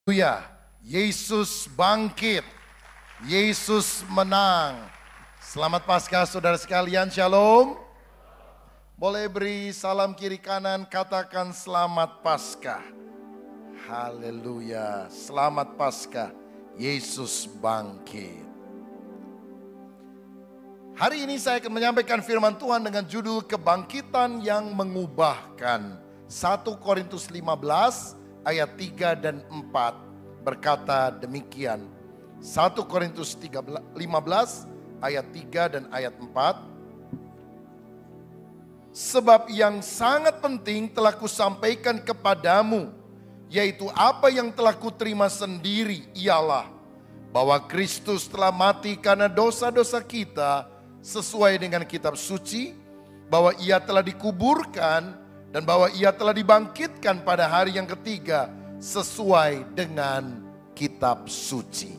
Haleluya, Yesus bangkit, Yesus menang. Selamat Paskah saudara sekalian, Shalom. Boleh beri salam kiri kanan, katakan selamat Paskah. Haleluya, selamat Paskah, Yesus bangkit. Hari ini saya akan menyampaikan firman Tuhan dengan judul kebangkitan yang mengubahkan. 1 Korintus 15 ayat 3 dan 4 berkata demikian. 1 Korintus 15 ayat 3 dan ayat 4. Sebab yang sangat penting telah kusampaikan kepadamu, yaitu apa yang telah kuterima sendiri, ialah bahwa Kristus telah mati karena dosa-dosa kita sesuai dengan kitab suci, bahwa ia telah dikuburkan dan bahwa ia telah dibangkitkan pada hari yang ketiga sesuai dengan kitab suci.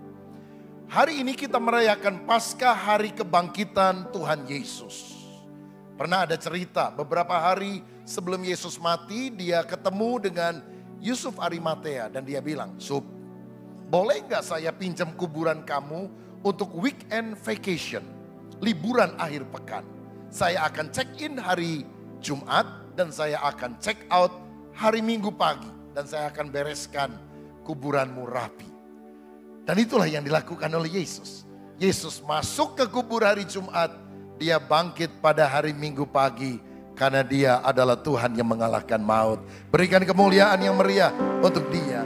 Hari ini kita merayakan Paskah, hari kebangkitan Tuhan Yesus. Pernah ada cerita beberapa hari sebelum Yesus mati, dia ketemu dengan Yusuf Arimatea dan dia bilang, "Sub, boleh nggak saya pinjam kuburan kamu untuk weekend vacation, liburan akhir pekan? Saya akan check in hari Jumat dan saya akan check out hari Minggu pagi. Dan saya akan bereskan kuburanmu rapi." Dan itulah yang dilakukan oleh Yesus. Yesus masuk ke kubur hari Jumat, dia bangkit pada hari Minggu pagi. Karena dia adalah Tuhan yang mengalahkan maut. Berikan kemuliaan yang meriah untuk dia.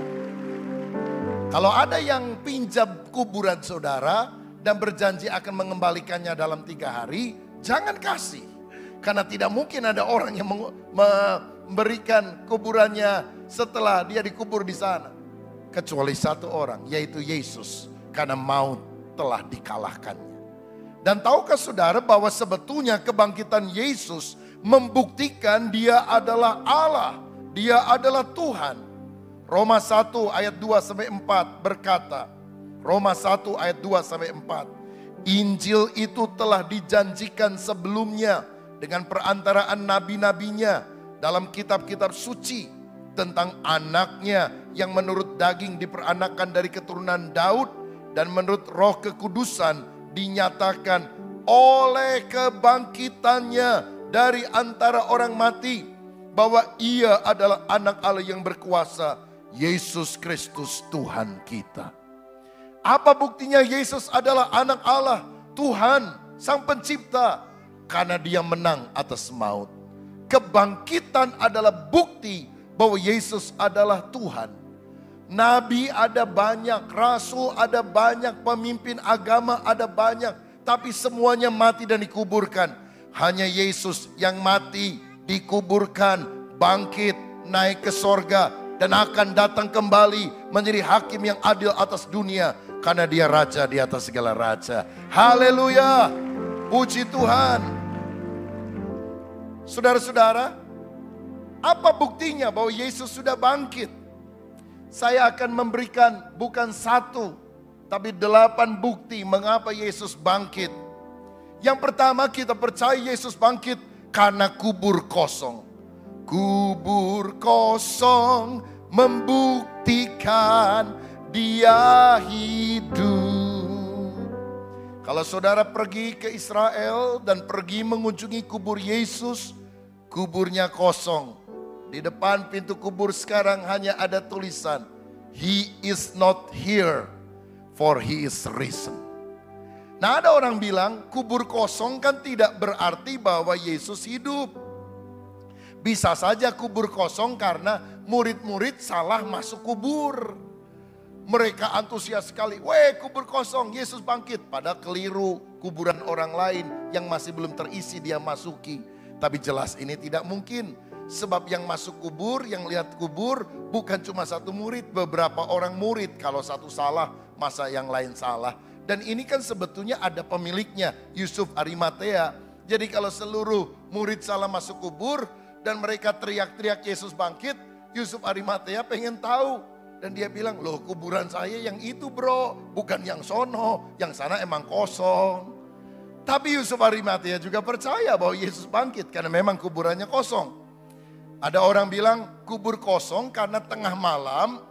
Kalau ada yang pinjam kuburan saudara dan berjanji akan mengembalikannya dalam 3 hari, jangan kasih. Karena tidak mungkin ada orang yang memberikan kuburannya setelah dia dikubur di sana. Kecuali satu orang, yaitu Yesus. Karena maut telah dikalahkannya. Dan tahukah saudara bahwa sebetulnya kebangkitan Yesus membuktikan dia adalah Allah. Dia adalah Tuhan. Roma 1 ayat 2-4 berkata. Roma 1 ayat 2-4. Injil itu telah dijanjikan sebelumnya dengan perantaraan nabi-nabinya dalam kitab-kitab suci tentang anaknya yang menurut daging diperanakan dari keturunan Daud dan menurut roh kekudusan dinyatakan oleh kebangkitannya dari antara orang mati bahwa ia adalah anak Allah yang berkuasa, Yesus Kristus Tuhan kita. Apa buktinya Yesus adalah anak Allah, Tuhan, Sang Pencipta? Karena dia menang atas maut. Kebangkitan adalah bukti bahwa Yesus adalah Tuhan. Nabi ada banyak, rasul ada banyak, pemimpin agama ada banyak. Tapi semuanya mati dan dikuburkan. Hanya Yesus yang mati, dikuburkan, bangkit, naik ke sorga. Dan akan datang kembali menjadi hakim yang adil atas dunia. Karena dia raja di atas segala raja. Haleluya, puji Tuhan. Saudara-saudara, apa buktinya bahwa Yesus sudah bangkit? Saya akan memberikan bukan 1, tapi 8 bukti mengapa Yesus bangkit. Yang pertama, kita percaya Yesus bangkit karena kubur kosong. Kubur kosong membuktikan dia hidup. Kalau saudara pergi ke Israel dan pergi mengunjungi kubur Yesus, kuburnya kosong. Di depan pintu kubur sekarang hanya ada tulisan, "He is not here, for he is risen." Nah, ada orang bilang kubur kosong kan tidak berarti bahwa Yesus hidup. Bisa saja kubur kosong karena murid-murid salah masuk kubur. Mereka antusias sekali, "Weh, kubur kosong, Yesus bangkit." Padahal keliru, kuburan orang lain yang masih belum terisi dia masuki. Tapi jelas ini tidak mungkin. Sebab yang masuk kubur, yang lihat kubur bukan cuma satu murid, beberapa orang murid. Kalau satu salah, masa yang lain salah. Dan ini kan sebetulnya ada pemiliknya, Yusuf Arimatea. Jadi kalau seluruh murid salah masuk kubur dan mereka teriak-teriak Yesus bangkit, Yusuf Arimatea pengen tahu. Dan dia bilang, "Loh, kuburan saya yang itu bro, bukan yang sono, yang sana emang kosong." Tapi Yusuf Arimatea juga percaya bahwa Yesus bangkit karena memang kuburannya kosong. Ada orang bilang kubur kosong karena tengah malam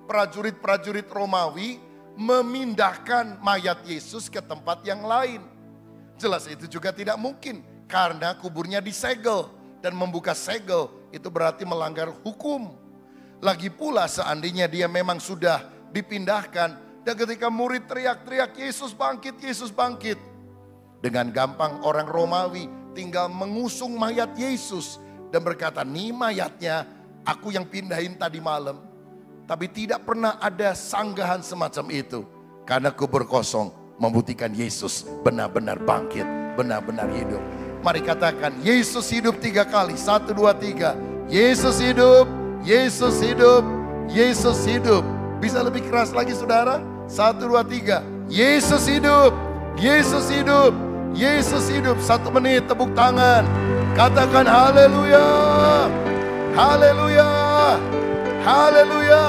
prajurit-prajurit Romawi memindahkan mayat Yesus ke tempat yang lain. Jelas itu juga tidak mungkin karena kuburnya disegel. Dan membuka segel itu berarti melanggar hukum. Lagi pula seandainya dia memang sudah dipindahkan. Dan ketika murid teriak-teriak Yesus bangkit, Yesus bangkit. Dengan gampang orang Romawi tinggal mengusung mayat Yesus. Dan berkata, nih mayatnya aku yang pindahin tadi malam. Tapi tidak pernah ada sanggahan semacam itu. Karena kubur kosong membuktikan Yesus benar-benar bangkit, benar-benar hidup. Mari katakan, Yesus hidup 3 kali. 1, 2, 3. Yesus hidup, Yesus hidup, Yesus hidup. Bisa lebih keras lagi saudara? 1, 2, 3. Yesus hidup, Yesus hidup, Yesus hidup. 1 menit tepuk tangan. Katakan haleluya, haleluya, haleluya.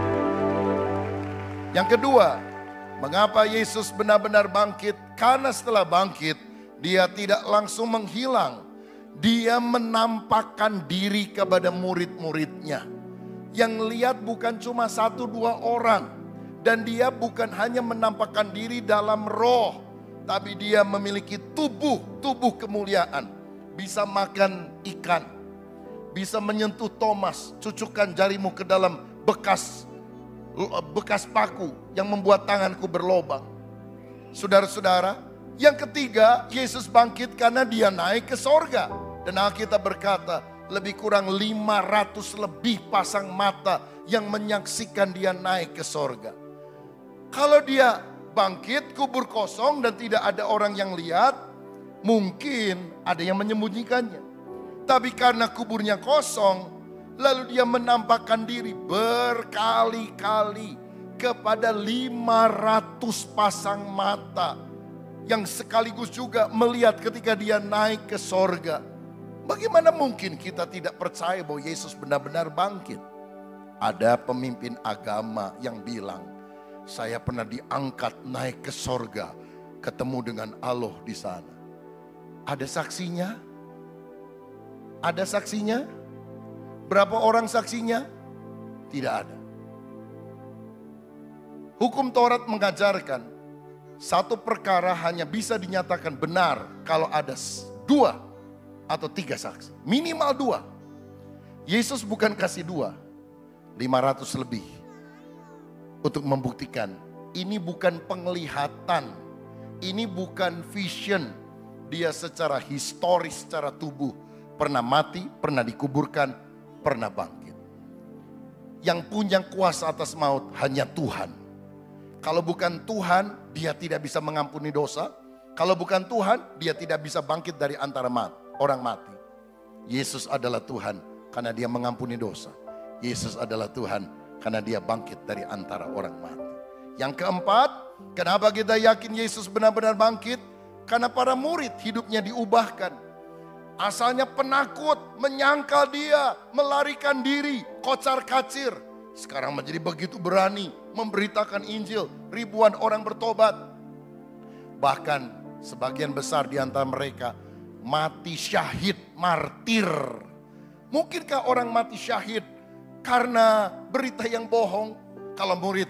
Yang kedua, mengapa Yesus benar-benar bangkit? Karena setelah bangkit, dia tidak langsung menghilang. Dia menampakkan diri kepada murid-muridnya. Yang lihat bukan cuma 1-2 orang. Dan dia bukan hanya menampakkan diri dalam roh. Tapi dia memiliki tubuh kemuliaan. Bisa makan ikan. Bisa menyentuh Thomas. Cucukkan jarimu ke dalam bekas paku yang membuat tanganku berlobang. Saudara-saudara, yang ketiga, Yesus bangkit karena dia naik ke sorga. Dan Alkitab berkata, lebih kurang 500 lebih pasang mata yang menyaksikan dia naik ke sorga. Kalau dia bangkit, kubur kosong dan tidak ada orang yang lihat, mungkin ada yang menyembunyikannya. Tapi karena kuburnya kosong, lalu dia menampakkan diri berkali-kali kepada 500 pasang mata. Yang sekaligus juga melihat ketika dia naik ke sorga. Bagaimana mungkin kita tidak percaya bahwa Yesus benar-benar bangkit? Ada pemimpin agama yang bilang, saya pernah diangkat naik ke sorga, ketemu dengan Allah di sana. Ada saksinya? Ada saksinya? Berapa orang saksinya? Tidak ada. Hukum Taurat mengajarkan, satu perkara hanya bisa dinyatakan benar kalau ada 2 atau 3 saksi. Minimal 2. Yesus bukan kasih 2, 500 lebih. Untuk membuktikan ini bukan penglihatan. Ini bukan vision. Dia secara historis, secara tubuh. Pernah mati, pernah dikuburkan, pernah bangkit. Yang punya kuasa atas maut hanya Tuhan. Kalau bukan Tuhan, dia tidak bisa mengampuni dosa. Kalau bukan Tuhan, dia tidak bisa bangkit dari antara orang mati. Yesus adalah Tuhan karena dia mengampuni dosa. Yesus adalah Tuhan karena dia bangkit dari antara orang mati. Yang keempat, kenapa kita yakin Yesus benar-benar bangkit? Karena para murid hidupnya diubahkan. Asalnya penakut, menyangkal dia, melarikan diri, kocar-kacir. Sekarang menjadi begitu berani memberitakan Injil, ribuan orang bertobat. Bahkan sebagian besar di antara mereka mati syahid, martir. Mungkinkah orang mati syahid karena berita yang bohong? Kalau murid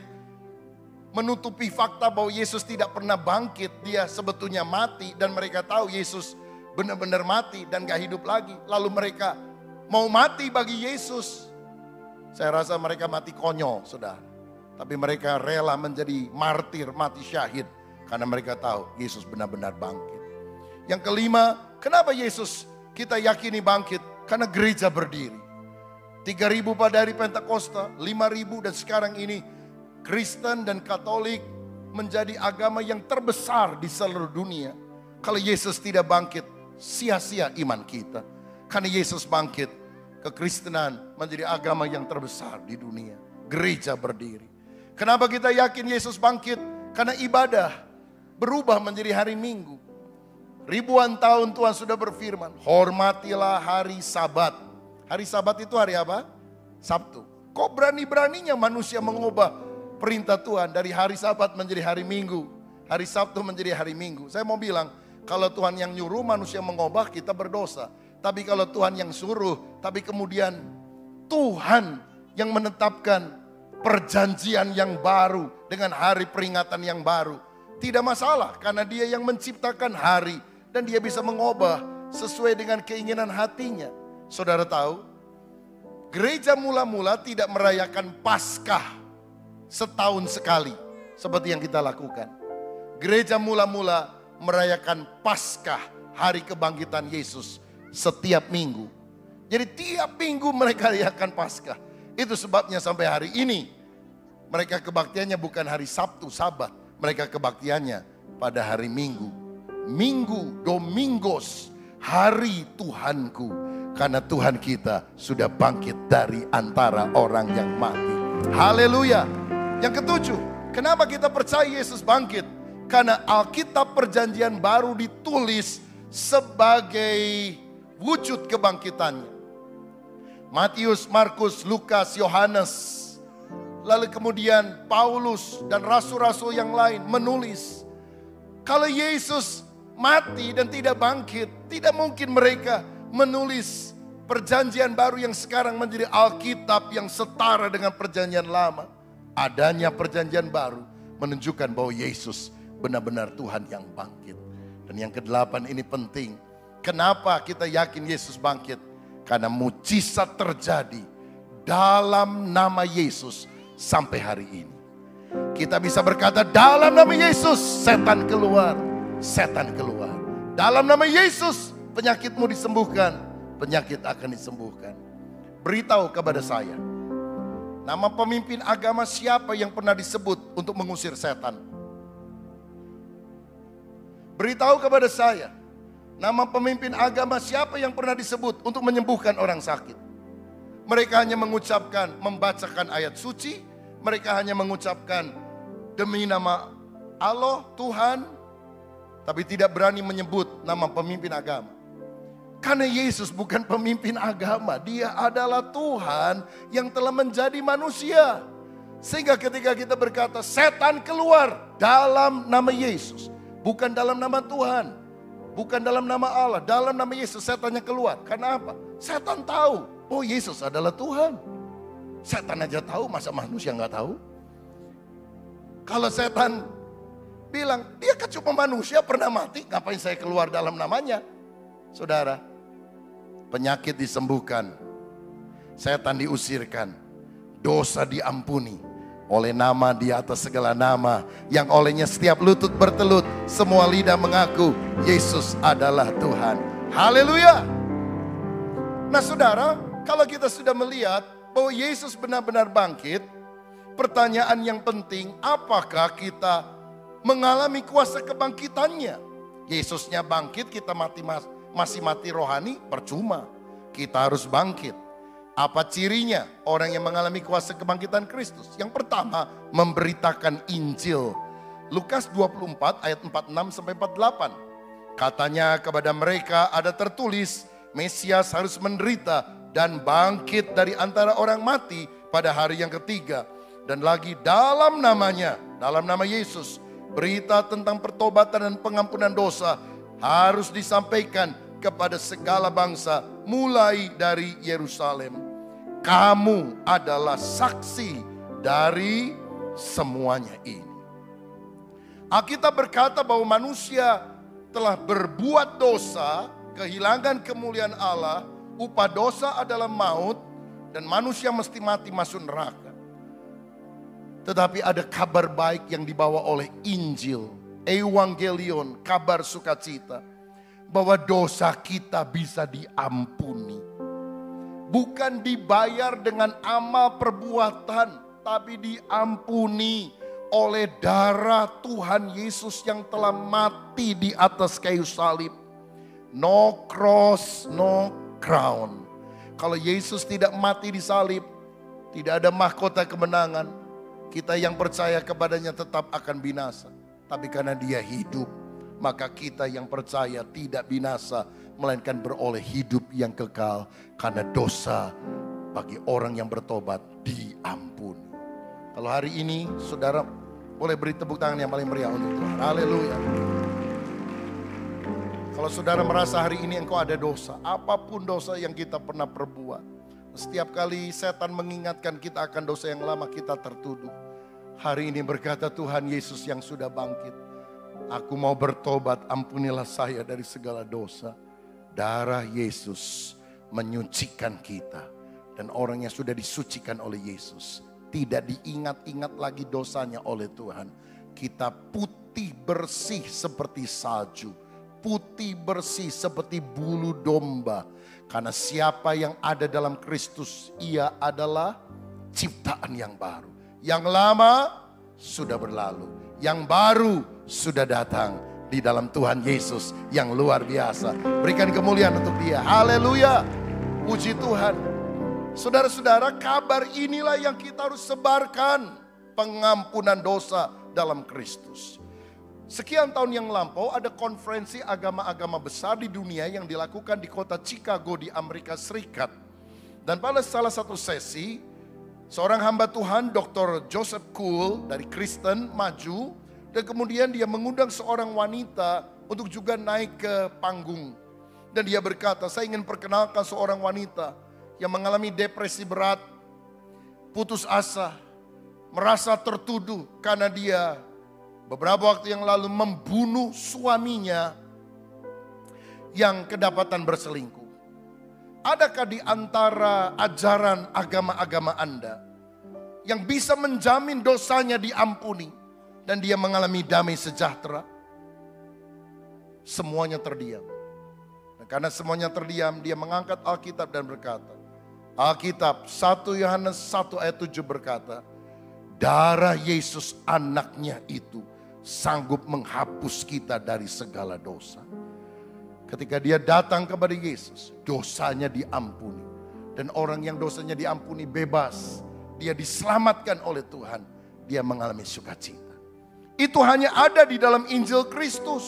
menutupi fakta bahwa Yesus tidak pernah bangkit, dia sebetulnya mati dan mereka tahu Yesus benar-benar mati dan gak hidup lagi. Lalu mereka mau mati bagi Yesus. Saya rasa mereka mati konyol, saudara. Tapi mereka rela menjadi martir, mati syahid. Karena mereka tahu Yesus benar-benar bangkit. Yang kelima, kenapa Yesus kita yakini bangkit? Karena gereja berdiri. 3.000 pada hari Pentakosta, 5.000 dan sekarang ini Kristen dan Katolik menjadi agama yang terbesar di seluruh dunia. Kalau Yesus tidak bangkit, sia-sia iman kita. Karena Yesus bangkit, kekristenan menjadi agama yang terbesar di dunia. Gereja berdiri. Kenapa kita yakin Yesus bangkit? Karena ibadah berubah menjadi hari Minggu. Ribuan tahun Tuhan sudah berfirman, hormatilah hari Sabat. Hari Sabat itu hari apa? Sabtu. Kok berani-beraninya manusia mengubah perintah Tuhan dari hari Sabat menjadi hari Minggu, hari Sabtu menjadi hari Minggu? Saya mau bilang, kalau Tuhan yang nyuruh manusia mengubah, kita berdosa. Tapi kalau Tuhan yang suruh, tapi kemudian Tuhan yang menetapkan perjanjian yang baru dengan hari peringatan yang baru. Tidak masalah karena dia yang menciptakan hari dan dia bisa mengubah sesuai dengan keinginan hatinya. Saudara tahu, gereja mula-mula tidak merayakan Paskah setahun sekali seperti yang kita lakukan. Gereja mula-mula merayakan Paskah, hari kebangkitan Yesus, setiap minggu. Jadi tiap minggu mereka rayakan Paskah. Itu sebabnya sampai hari ini mereka kebaktiannya bukan hari Sabtu, Sabat. Mereka kebaktiannya pada hari Minggu. Minggu, Domingos, hari Tuhanku. Karena Tuhan kita sudah bangkit dari antara orang yang mati. Haleluya. Yang ketujuh, kenapa kita percaya Yesus bangkit? Karena Alkitab Perjanjian Baru ditulis sebagai wujud kebangkitannya. Matius, Markus, Lukas, Yohanes, lalu kemudian Paulus dan rasul-rasul yang lain menulis. Kalau Yesus mati dan tidak bangkit, tidak mungkin mereka menulis perjanjian baru yang sekarang menjadi Alkitab yang setara dengan perjanjian lama. Adanya perjanjian baru menunjukkan bahwa Yesus benar-benar Tuhan yang bangkit. Dan yang kedelapan ini penting. Kenapa kita yakin Yesus bangkit? Karena mujizat terjadi dalam nama Yesus sampai hari ini. Kita bisa berkata dalam nama Yesus setan keluar, setan keluar. Dalam nama Yesus penyakitmu disembuhkan, penyakit akan disembuhkan. Beritahu kepada saya, nama pemimpin agama siapa yang pernah disebut untuk mengusir setan? Beritahu kepada saya, nama pemimpin agama siapa yang pernah disebut untuk menyembuhkan orang sakit? Mereka hanya mengucapkan, membacakan ayat suci. Mereka hanya mengucapkan demi nama Allah, Tuhan. Tapi tidak berani menyebut nama pemimpin agama. Karena Yesus bukan pemimpin agama. Dia adalah Tuhan yang telah menjadi manusia. Sehingga ketika kita berkata setan keluar dalam nama Yesus. Bukan dalam nama Tuhan. Bukan dalam nama Allah, dalam nama Yesus setannya keluar. Karena apa? Setan tahu, oh Yesus adalah Tuhan. Setan aja tahu, masa manusia nggak tahu? Kalau setan bilang, dia kan cuma manusia pernah mati, ngapain saya keluar dalam namanya? Saudara, penyakit disembuhkan, setan diusirkan, dosa diampuni. Oleh nama di atas segala nama, yang olehnya setiap lutut bertelut, semua lidah mengaku Yesus adalah Tuhan. Haleluya. Nah saudara, kalau kita sudah melihat bahwa Yesus benar-benar bangkit, pertanyaan yang penting, apakah kita mengalami kuasa kebangkitannya? Yesusnya bangkit, kita masih mati rohani, percuma. Kita harus bangkit. Apa cirinya orang yang mengalami kuasa kebangkitan Kristus? Yang pertama, memberitakan Injil. Lukas 24 ayat 46 sampai 48. Katanya kepada mereka ada tertulis, Mesias harus menderita dan bangkit dari antara orang mati pada hari yang ketiga. Dan lagi dalam namanya, dalam nama Yesus, berita tentang pertobatan dan pengampunan dosa harus disampaikan kepada segala bangsa mulai dari Yerusalem. Kamu adalah saksi dari semuanya ini. Alkitab berkata bahwa manusia telah berbuat dosa, kehilangan kemuliaan Allah, upah dosa adalah maut, dan manusia mesti mati masuk neraka. Tetapi ada kabar baik yang dibawa oleh Injil, Evangelion, kabar sukacita, bahwa dosa kita bisa diampuni. Bukan dibayar dengan amal perbuatan, tapi diampuni oleh darah Tuhan Yesus yang telah mati di atas kayu salib. No cross, no crown. Kalau Yesus tidak mati di salib, tidak ada mahkota kemenangan. Kita yang percaya kepadanya tetap akan binasa. Tapi karena dia hidup, maka kita yang percaya tidak binasa, melainkan beroleh hidup yang kekal. Karena dosa bagi orang yang bertobat diampuni. Kalau hari ini saudara boleh beri tepuk tangan yang paling meriah untuk Tuhan. Haleluya. Kalau saudara merasa hari ini engkau ada dosa, apapun dosa yang kita pernah perbuat, Setiap kali setan mengingatkan kita akan dosa yang lama, kita tertuduh. Hari ini berkata Tuhan Yesus yang sudah bangkit, aku mau bertobat, ampunilah saya dari segala dosa. Darah Yesus menyucikan kita. Dan orang yang sudah disucikan oleh Yesus tidak diingat-ingat lagi dosanya oleh Tuhan. Kita putih bersih seperti salju, putih bersih seperti bulu domba. Karena siapa yang ada dalam Kristus, ia adalah ciptaan yang baru. Yang lama sudah berlalu, yang baru sudah datang di dalam Tuhan Yesus yang luar biasa. Berikan kemuliaan untuk Dia. Haleluya. Puji Tuhan. Saudara-saudara, kabar inilah yang kita harus sebarkan. Pengampunan dosa dalam Kristus. Sekian tahun yang lampau ada konferensi agama-agama besar di dunia yang dilakukan di kota Chicago di Amerika Serikat. Dan pada salah satu sesi, seorang hamba Tuhan Dr. Joseph Kuhl dari Kristen maju. Dan kemudian dia mengundang seorang wanita untuk juga naik ke panggung. Dan dia berkata, saya ingin perkenalkan seorang wanita yang mengalami depresi berat, putus asa, merasa tertuduh karena dia beberapa waktu yang lalu membunuh suaminya yang kedapatan berselingkuh. Adakah di antara ajaran agama-agama Anda yang bisa menjamin dosanya diampuni dan dia mengalami damai sejahtera? Semuanya terdiam. Dan karena semuanya terdiam, dia mengangkat Alkitab dan berkata, Alkitab 1 Yohanes 1 ayat 7 berkata, darah Yesus anaknya itu sanggup menghapus kita dari segala dosa. Ketika dia datang kepada Yesus, dosanya diampuni. Dan orang yang dosanya diampuni bebas. Dia diselamatkan oleh Tuhan. Dia mengalami sukacita. Itu hanya ada di dalam Injil Kristus.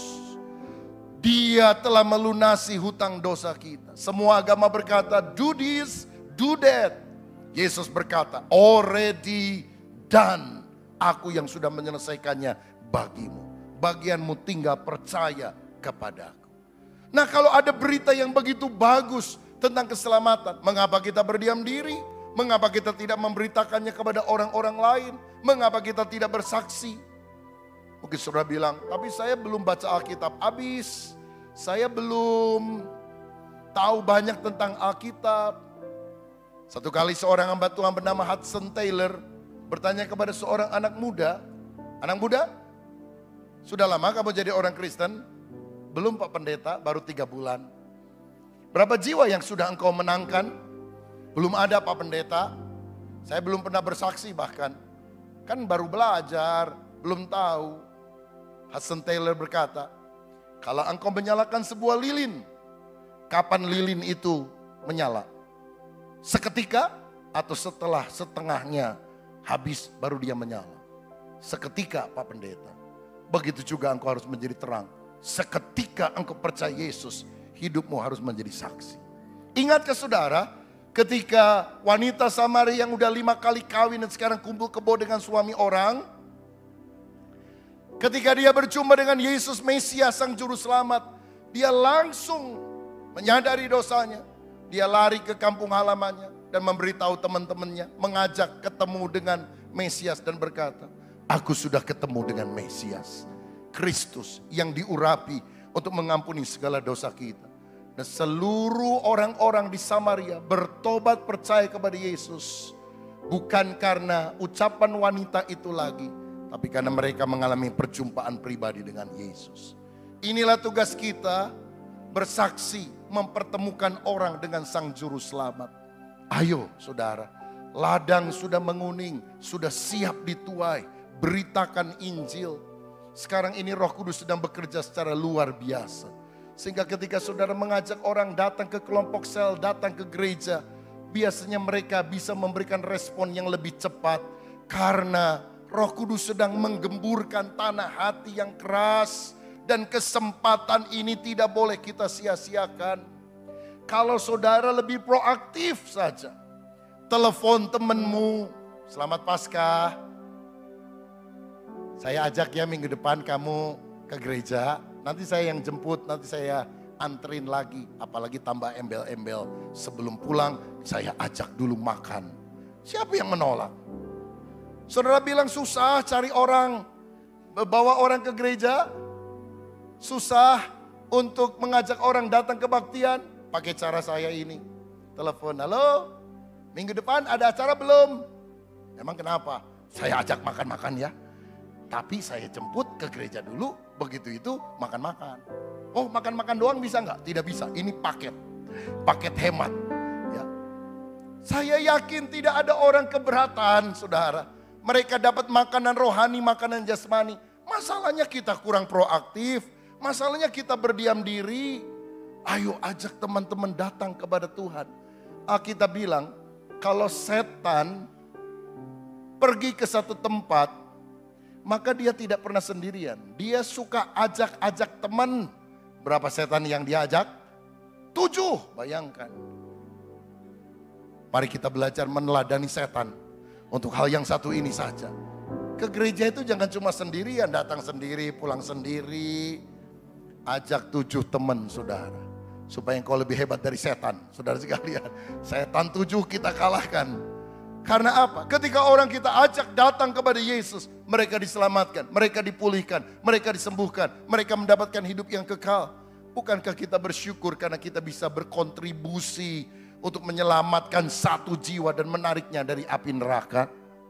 Dia telah melunasi hutang dosa kita. Semua agama berkata, do this, do that. Yesus berkata, already done. Aku yang sudah menyelesaikannya bagimu. Bagianmu tinggal percaya kepadaku. Nah, kalau ada berita yang begitu bagus tentang keselamatan, mengapa kita berdiam diri? Mengapa kita tidak memberitakannya kepada orang-orang lain? Mengapa kita tidak bersaksi? Mungkin saudara bilang, tapi saya belum baca Alkitab habis. Saya belum tahu banyak tentang Alkitab. Satu kali seorang hamba Tuhan bernama Hudson Taylor bertanya kepada seorang anak muda. Anak muda, sudah lama kamu jadi orang Kristen? Belum Pak Pendeta, baru 3 bulan. Berapa jiwa yang sudah engkau menangkan? Belum ada Pak Pendeta. Saya belum pernah bersaksi bahkan. Kan baru belajar, belum tahu. Hudson Taylor berkata, kalau engkau menyalakan sebuah lilin, kapan lilin itu menyala? Seketika atau setelah setengahnya habis baru dia menyala? Seketika Pak Pendeta. Begitu juga engkau harus menjadi terang. Seketika engkau percaya Yesus, hidupmu harus menjadi saksi. Ingatkah saudara, ketika wanita Samaria yang udah 5 kali kawin dan sekarang kumpul kebo dengan suami orang. Ketika dia berjumpa dengan Yesus Mesias Sang Juru Selamat, dia langsung menyadari dosanya. Dia lari ke kampung halamannya dan memberitahu teman-temannya, mengajak ketemu dengan Mesias dan berkata, aku sudah ketemu dengan Mesias, Kristus yang diurapi untuk mengampuni segala dosa kita. Dan seluruh orang-orang di Samaria bertobat percaya kepada Yesus. Bukan karena ucapan wanita itu lagi, tapi karena mereka mengalami perjumpaan pribadi dengan Yesus. Inilah tugas kita, bersaksi, mempertemukan orang dengan Sang Juru Selamat. Ayo saudara, ladang sudah menguning, sudah siap dituai, beritakan Injil. Sekarang ini Roh Kudus sedang bekerja secara luar biasa. Sehingga ketika saudara mengajak orang datang ke kelompok sel, datang ke gereja, biasanya mereka bisa memberikan respon yang lebih cepat. Karena Roh Kudus sedang menggemburkan tanah hati yang keras. Dan kesempatan ini tidak boleh kita sia-siakan. Kalau saudara lebih proaktif saja. Telepon temanmu, selamat Paskah. Saya ajak ya minggu depan kamu ke gereja. Nanti saya yang jemput, nanti saya anterin lagi. Apalagi tambah embel-embel. Sebelum pulang saya ajak dulu makan. Siapa yang menolak? Saudara bilang susah cari orang, bawa orang ke gereja. Susah untuk mengajak orang datang kebaktian. Pakai cara saya ini. Telepon, halo, minggu depan ada acara belum? Emang kenapa? Saya ajak makan-makan ya. Tapi saya jemput ke gereja dulu, begitu itu makan-makan. Oh, makan-makan doang bisa nggak? Tidak bisa, ini paket. Paket hemat. Ya. Saya yakin tidak ada orang keberatan, saudara. Mereka dapat makanan rohani, makanan jasmani. Masalahnya kita kurang proaktif. Masalahnya kita berdiam diri. Ayo ajak teman-teman datang kepada Tuhan. Alkitab bilang, kalau setan pergi ke satu tempat, maka dia tidak pernah sendirian. Dia suka ajak-ajak teman. Berapa setan yang dia ajak? 7, bayangkan. Mari kita belajar meneladani setan. Untuk hal yang satu ini saja. Ke gereja itu jangan cuma sendirian, datang sendiri, pulang sendiri. Ajak 7 teman, saudara. Supaya engkau lebih hebat dari setan, saudara sekalian. Setan 7 kita kalahkan. Karena apa? Ketika orang kita ajak datang kepada Yesus, mereka diselamatkan, mereka dipulihkan, mereka disembuhkan, mereka mendapatkan hidup yang kekal. Bukankah kita bersyukur karena kita bisa berkontribusi untuk menyelamatkan satu jiwa dan menariknya dari api neraka?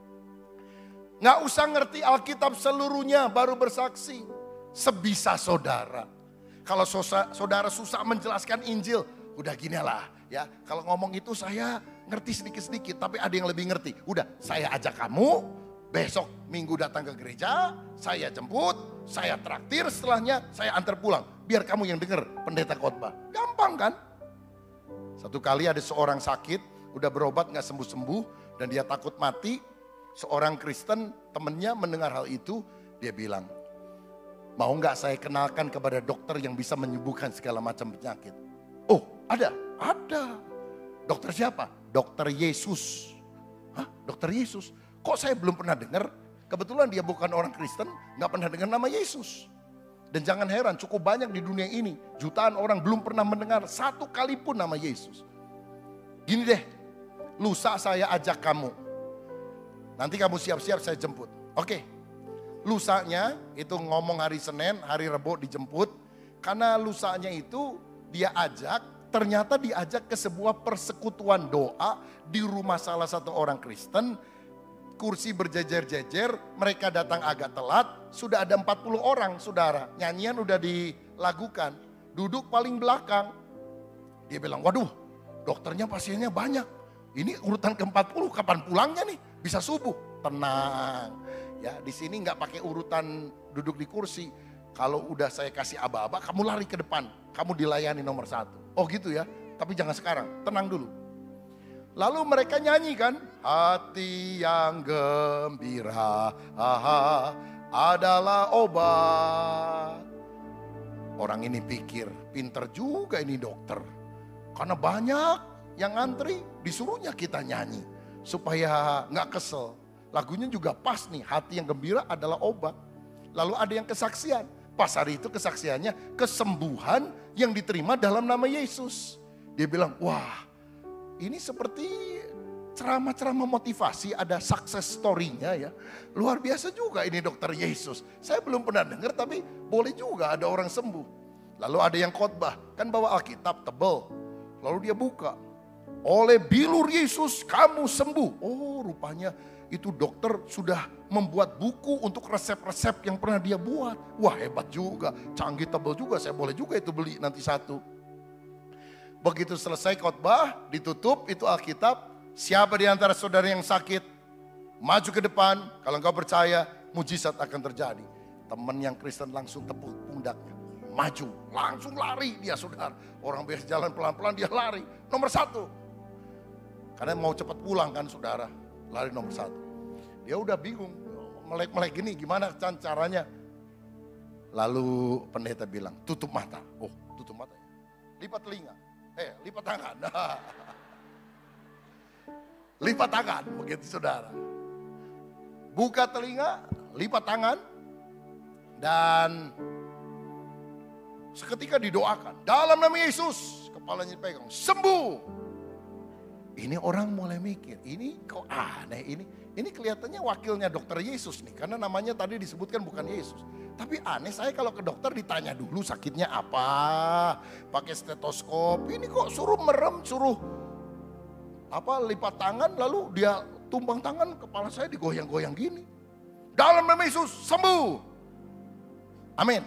Nggak usah ngerti Alkitab seluruhnya baru bersaksi. Sebisa saudara. Kalau saudara susah menjelaskan Injil, udah gini lah ya. Kalau ngomong itu saya ngerti sedikit-sedikit, tapi ada yang lebih ngerti. Udah, saya ajak kamu, besok minggu datang ke gereja, saya jemput, saya traktir, setelahnya saya antar pulang. Biar kamu yang dengar pendeta khotbah. Gampang kan? Satu kali ada seorang sakit, udah berobat gak sembuh-sembuh, dan dia takut mati. Seorang Kristen temennya mendengar hal itu, dia bilang, mau gak saya kenalkan kepada dokter yang bisa menyembuhkan segala macam penyakit? Oh, ada. Dokter siapa? Dokter Yesus. Hah? Dokter Yesus? Kok saya belum pernah dengar? Kebetulan dia bukan orang Kristen, gak pernah dengar nama Yesus. Dan jangan heran, cukup banyak di dunia ini. Jutaan orang belum pernah mendengar satu kali pun nama Yesus. Gini deh, lusa saya ajak kamu. Nanti kamu siap-siap saya jemput. Oke. Lusanya itu ngomong hari Senin, hari Rebo dijemput. Karena lusanya itu dia ajak, ternyata diajak ke sebuah persekutuan doa di rumah salah satu orang Kristen. Kursi berjejer-jejer, mereka datang agak telat, sudah ada 40 orang saudara. Nyanyian udah dilakukan, duduk paling belakang. Dia bilang, waduh dokternya pasiennya banyak. Ini urutan ke-40, kapan pulangnya nih? Bisa subuh. Tenang. Ya, di sini nggak pakai urutan duduk di kursi. Kalau udah saya kasih aba-aba, kamu lari ke depan. Kamu dilayani nomor 1. Oh gitu ya, tapi jangan sekarang, tenang dulu. Lalu mereka nyanyi kan, hati yang gembira adalah obat. Orang ini pikir, pinter juga ini dokter. Karena banyak yang ngantri, disuruhnya kita nyanyi. Supaya nggak kesel. Lagunya juga pas nih, hati yang gembira adalah obat. Lalu ada yang kesaksian. Pas hari itu kesaksiannya kesembuhan yang diterima dalam nama Yesus. Dia bilang, wah ini seperti ceramah-ceramah motivasi, ada success story-nya ya. Luar biasa juga ini dokter Yesus. Saya belum pernah dengar tapi boleh juga ada orang sembuh. Lalu ada yang khotbah, kan bawa Alkitab tebel. Lalu dia buka, oleh bilur Yesus kamu sembuh. Oh rupanya itu dokter sudah membuat buku untuk resep-resep yang pernah dia buat. Wah hebat juga, canggih tebel juga, saya boleh juga itu beli nanti 1. Begitu selesai khotbah, ditutup itu Alkitab. Siapa di antara saudara yang sakit? Maju ke depan, kalau engkau percaya mujizat akan terjadi. Teman yang Kristen langsung tepuk pundaknya. Maju, langsung lari dia saudara. Orang biasa jalan pelan-pelan dia lari. Nomor 1. Karena mau cepat pulang kan saudara. Lari nomor 1. Dia udah bingung, melek-melek gini gimana caranya. Lalu pendeta bilang, tutup mata. Oh tutup mata. Lipat telinga. Lipat tangan. Lipat tangan, begitu saudara. Buka telinga, lipat tangan. Dan Seketika didoakan, dalam nama Yesus, kepalanya dipegang, sembuh. Ini orang mulai mikir, ini kok aneh ini. Ini kelihatannya wakilnya dokter Yesus nih, karena namanya tadi disebutkan bukan Yesus. Tapi aneh, saya kalau ke dokter ditanya dulu sakitnya apa, pakai stetoskop. Ini kok suruh merem, suruh lipat tangan, lalu dia tumbang tangan, kepala saya digoyang-goyang gini. Dalam nama Yesus, sembuh. Amin.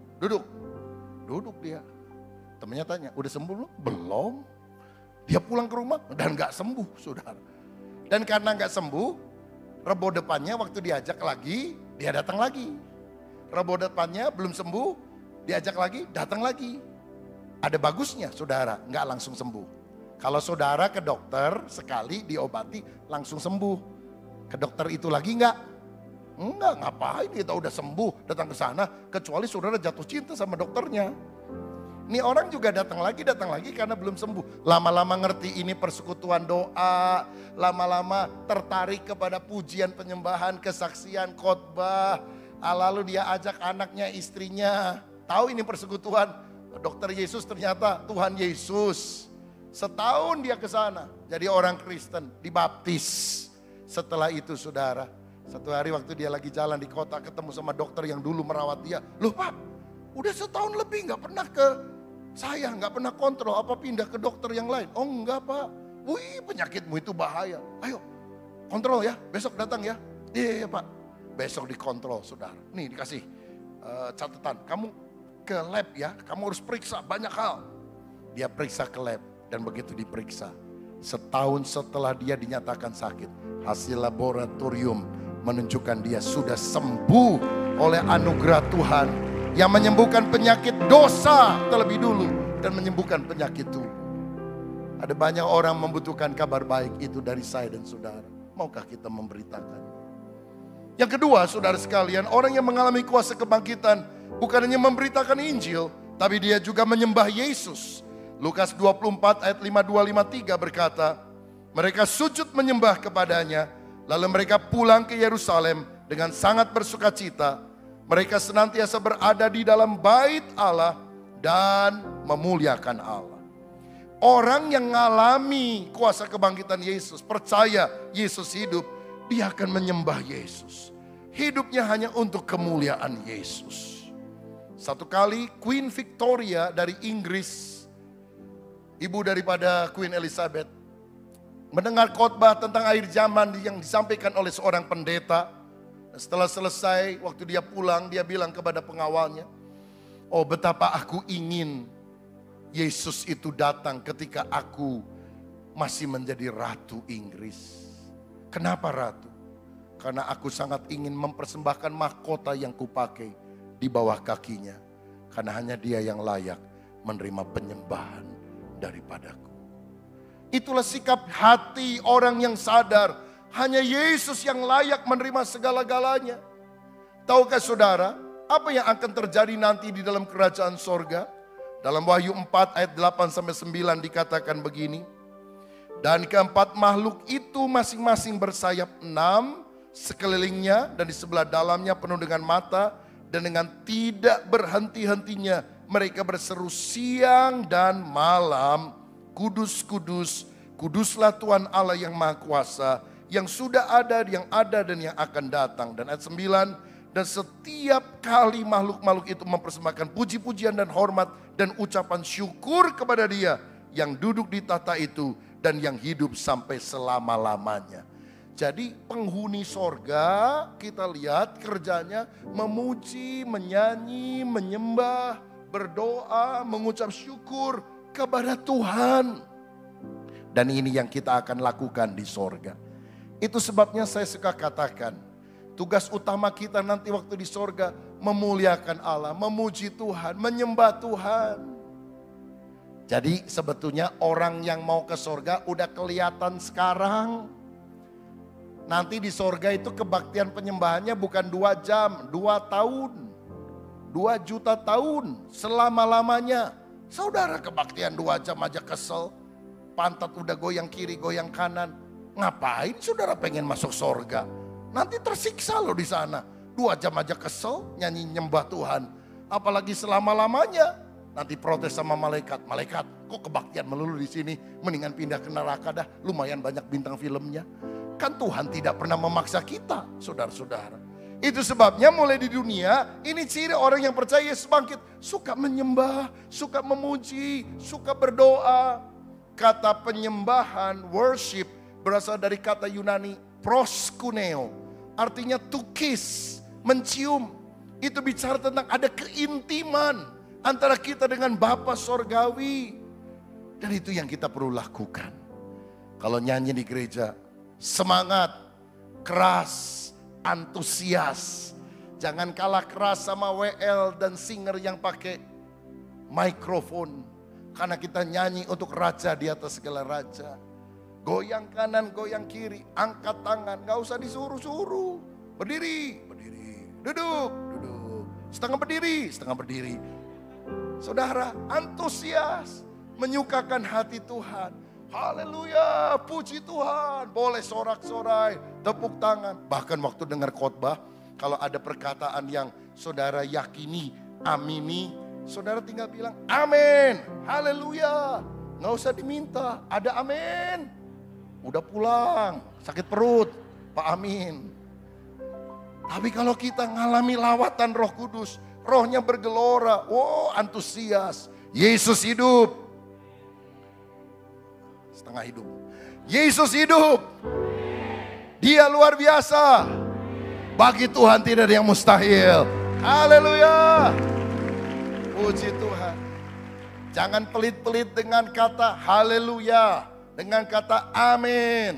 Duduk dia. Temennya tanya, udah sembuh belum? Belum. Dia pulang ke rumah dan gak sembuh, saudara. Dan karena gak sembuh, Rebo depannya waktu diajak lagi, dia datang lagi. Rebo depannya belum sembuh, diajak lagi, datang lagi. Ada bagusnya saudara, gak langsung sembuh. Kalau saudara ke dokter sekali diobati langsung sembuh. Ke dokter itu lagi enggak? Enggak, ngapain kita udah sembuh datang ke sana. Kecuali saudara jatuh cinta sama dokternya. Ini orang juga datang lagi karena belum sembuh. Lama-lama ngerti ini persekutuan doa. Lama-lama tertarik kepada pujian, penyembahan, kesaksian, khotbah. Lalu dia ajak anaknya, istrinya. Tahu ini persekutuan. Dokter Yesus ternyata Tuhan Yesus. Setahun dia ke sana. Jadi orang Kristen, dibaptis. Setelah itu saudara, satu hari waktu dia lagi jalan di kota ketemu sama dokter yang dulu merawat dia. Loh Pak, udah setahun lebih gak pernah ke saya, gak pernah kontrol, apa pindah ke dokter yang lain? Oh enggak Pak, wih penyakitmu itu bahaya. Ayo kontrol ya, besok datang ya. Iya Pak, besok dikontrol saudara. Nih dikasih catatan, kamu ke lab ya, kamu harus periksa banyak hal. Dia periksa ke lab dan begitu diperiksa, setahun setelah dia dinyatakan sakit, hasil laboratorium menunjukkan dia sudah sembuh oleh anugerah Tuhan yang menyembuhkan penyakit dosa terlebih dulu dan menyembuhkan penyakit tubuh. Ada banyak orang membutuhkan kabar baik itu dari saya dan saudara. Maukah kita memberitakan? Yang kedua, saudara sekalian, orang yang mengalami kuasa kebangkitan bukan hanya memberitakan Injil, tapi dia juga menyembah Yesus. Lukas 24 ayat 52-53 berkata, mereka sujud menyembah kepadanya, lalu mereka pulang ke Yerusalem dengan sangat bersukacita. Mereka senantiasa berada di dalam bait Allah dan memuliakan Allah. Orang yang mengalami kuasa kebangkitan Yesus, percaya Yesus hidup, dia akan menyembah Yesus. Hidupnya hanya untuk kemuliaan Yesus. Satu kali Queen Victoria dari Inggris, ibu daripada Queen Elizabeth, mendengar khotbah tentang akhir zaman yang disampaikan oleh seorang pendeta. Setelah selesai, waktu dia pulang, dia bilang kepada pengawalnya, oh betapa aku ingin Yesus itu datang ketika aku masih menjadi Ratu Inggris. Kenapa Ratu? Karena aku sangat ingin mempersembahkan mahkota yang kupakai di bawah kakinya. Karena hanya dia yang layak menerima penyembahan daripadaku. Itulah sikap hati orang yang sadar hanya Yesus yang layak menerima segala-galanya. Tahukah saudara apa yang akan terjadi nanti di dalam kerajaan sorga? Dalam Wahyu 4 ayat 8-9 dikatakan begini. Dan keempat makhluk itu masing-masing bersayap 6 sekelilingnya dan di sebelah dalamnya penuh dengan mata. Dan dengan tidak berhenti-hentinya mereka berseru siang dan malam. Kudus, kudus, kuduslah Tuhan Allah yang Maha Kuasa, yang sudah ada, yang ada dan yang akan datang. Dan ayat 9, dan setiap kali makhluk-makhluk itu mempersembahkan puji-pujian dan hormat dan ucapan syukur kepada Dia yang duduk di tahta itu dan yang hidup sampai selama-lamanya. Jadi penghuni sorga kita lihat kerjanya memuji, menyanyi, menyembah, berdoa, mengucap syukur kepada Tuhan. Dan ini yang kita akan lakukan di sorga. Itu sebabnya saya suka katakan, tugas utama kita nanti waktu di sorga memuliakan Allah, memuji Tuhan, menyembah Tuhan. Jadi sebetulnya orang yang mau ke sorga udah kelihatan sekarang. Nanti di sorga itu kebaktian penyembahannya bukan 2 jam, 2 tahun. 2 juta tahun selama-lamanya. Saudara kebaktian 2 jam aja kesel. Pantat udah goyang kiri, goyang kanan. Ngapain saudara pengen masuk sorga? Nanti tersiksa loh di sana. 2 jam aja kesel nyanyi nyembah Tuhan. Apalagi selama-lamanya. Nanti protes sama malaikat. Malaikat, kok kebaktian melulu di sini? Mendingan pindah ke neraka dah. Lumayan banyak bintang filmnya. Kan Tuhan tidak pernah memaksa kita, saudara-saudara. Itu sebabnya mulai di dunia, ini ciri orang yang percaya Yesus bangkit. Suka menyembah, suka memuji, suka berdoa. Kata penyembahan, worship, berasal dari kata Yunani proskuneo. Artinya to kiss, mencium. Itu bicara tentang ada keintiman antara kita dengan Bapa Sorgawi. Dan itu yang kita perlu lakukan. Kalau nyanyi di gereja, semangat, keras, antusias. Jangan kalah keras sama WL dan singer yang pakai mikrofon. Karena kita nyanyi untuk raja di atas segala raja. Goyang kanan, goyang kiri, angkat tangan. Gak usah disuruh-suruh. Berdiri, berdiri, duduk, duduk. Setengah berdiri, setengah berdiri. Saudara, antusias, menyukakan hati Tuhan. Haleluya, puji Tuhan. Boleh sorak-sorai, tepuk tangan. Bahkan waktu dengar khotbah, kalau ada perkataan yang saudara yakini, amini, saudara tinggal bilang amin, haleluya. Nggak usah diminta, ada amin. Udah pulang, sakit perut, Pak amin. Tapi kalau kita ngalami lawatan Roh Kudus, rohnya bergelora, wow antusias. Yesus hidup. Setengah hidup. Yesus hidup. Dia luar biasa. Bagi Tuhan tidak ada yang mustahil. Haleluya. Puji Tuhan. Jangan pelit-pelit dengan kata haleluya. Dengan kata amin.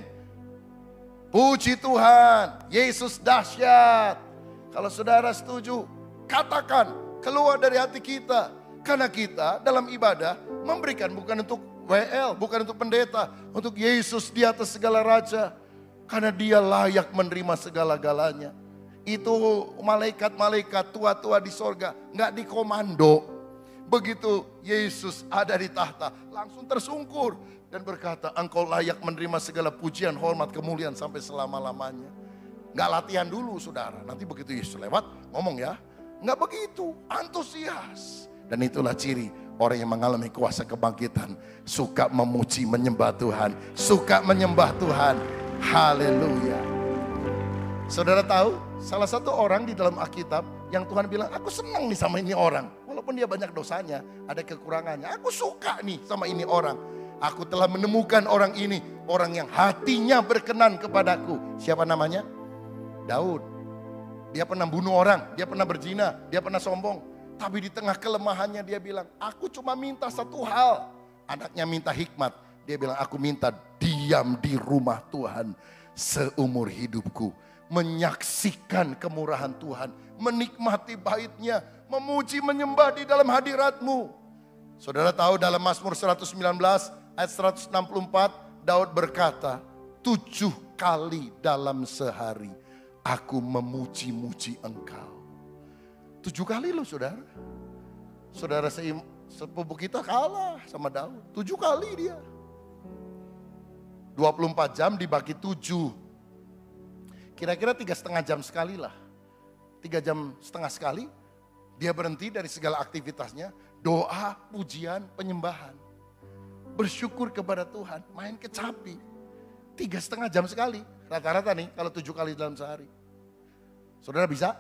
Puji Tuhan. Yesus dahsyat. Kalau saudara setuju, katakan keluar dari hati kita. Karena kita dalam ibadah memberikan bukan untuk WL, bukan untuk pendeta. Untuk Yesus di atas segala raja. Karena dia layak menerima segala-galanya. Itu malaikat-malaikat tua-tua di sorga nggak dikomando. Begitu Yesus ada di tahta, langsung tersungkur dan berkata, engkau layak menerima segala pujian, hormat, kemuliaan sampai selama-lamanya. Nggak latihan dulu saudara, nanti begitu Yesus lewat ngomong ya. Nggak begitu, antusias. Dan itulah ciri orang yang mengalami kuasa kebangkitan. Suka memuji, menyembah Tuhan. Suka menyembah Tuhan. Haleluya. Saudara tahu, salah satu orang di dalam Alkitab yang Tuhan bilang, aku senang nih sama ini orang. Walaupun dia banyak dosanya, ada kekurangannya. Aku suka nih sama ini orang. Aku telah menemukan orang ini. Orang yang hatinya berkenan kepadaku. Siapa namanya? Daud. Dia pernah bunuh orang, dia pernah berzina, dia pernah sombong. Tapi di tengah kelemahannya dia bilang, aku cuma minta satu hal. Anaknya minta hikmat. Dia bilang, aku minta diam di rumah Tuhan seumur hidupku. Menyaksikan kemurahan Tuhan, menikmati baitnya, memuji menyembah di dalam hadiratmu. Saudara tahu dalam Mazmur 119 ayat 164 Daud berkata, 7 kali dalam sehari aku memuji-muji engkau. 7 kali loh saudara. Saudara sepupu kita kalah sama Daud, 7 kali dia. 24 jam dibagi 7. Kira-kira 3,5 jam sekali lah. 3 jam setengah sekali. Dia berhenti dari segala aktivitasnya. Doa, pujian, penyembahan. Bersyukur kepada Tuhan. Main kecapi. 3,5 jam sekali. Rata-rata nih kalau 7 kali dalam sehari. Saudara bisa?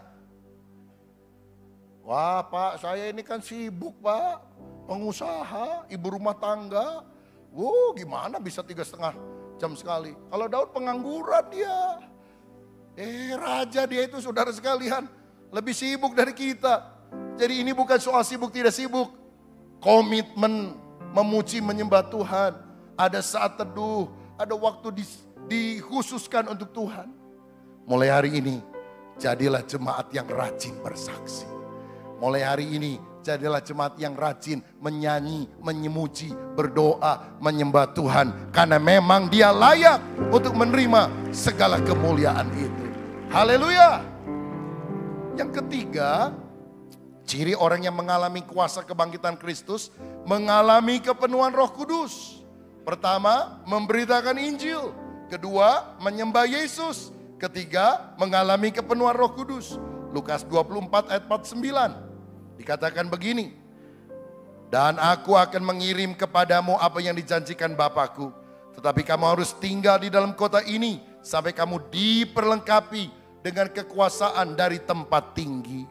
Wah Pak, saya ini kan sibuk Pak. Pengusaha, ibu rumah tangga. Wow gimana bisa 3,5 jam sekali. Kalau Daud pengangguran dia. Raja dia itu saudara sekalian. Lebih sibuk dari kita. Jadi ini bukan soal sibuk tidak sibuk. Komitmen memuji menyembah Tuhan. Ada saat teduh. Ada waktu dikhususkan untuk Tuhan. Mulai hari ini jadilah jemaat yang rajin bersaksi. Mulai hari ini jadilah jemaat yang rajin menyanyi, menyemuji, berdoa, menyembah Tuhan. Karena memang dia layak untuk menerima segala kemuliaan itu. Haleluya. Yang ketiga, ciri orang yang mengalami kuasa kebangkitan Kristus, mengalami kepenuhan Roh Kudus. Pertama, memberitakan Injil. Kedua, menyembah Yesus. Ketiga, mengalami kepenuhan Roh Kudus. Lukas 24 ayat 49. Dikatakan begini. Dan aku akan mengirim kepadamu apa yang dijanjikan Bapakku. Tetapi kamu harus tinggal di dalam kota ini sampai kamu diperlengkapi dengan kekuasaan dari tempat tinggi.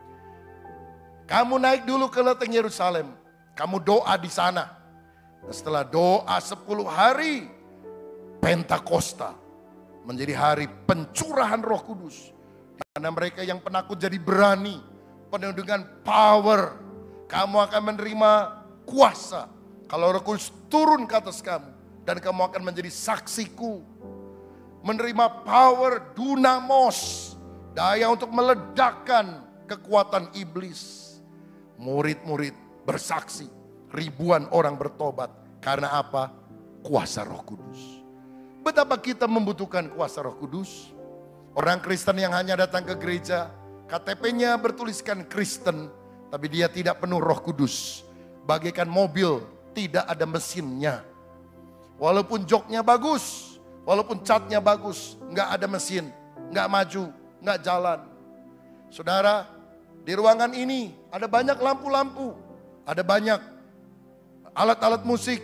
Kamu naik dulu ke lereng Yerusalem. Kamu doa di sana. Setelah doa 10 hari, Pentakosta menjadi hari pencurahan Roh Kudus. Di mana mereka yang penakut jadi berani, penuh dengan power. Kamu akan menerima kuasa kalau Roh Kudus turun ke atas kamu. Dan kamu akan menjadi saksiku. Menerima power dunamos. Daya untuk meledakkan kekuatan iblis. Murid-murid bersaksi. Ribuan orang bertobat. Karena apa? Kuasa Roh Kudus. Betapa kita membutuhkan kuasa Roh Kudus. Orang Kristen yang hanya datang ke gereja. KTP-nya bertuliskan Kristen. Tapi dia tidak penuh Roh Kudus. Bagaikan mobil, tidak ada mesinnya. Walaupun joknya bagus, walaupun catnya bagus, nggak ada mesin, nggak maju, nggak jalan. Saudara, di ruangan ini ada banyak lampu-lampu, ada banyak alat-alat musik,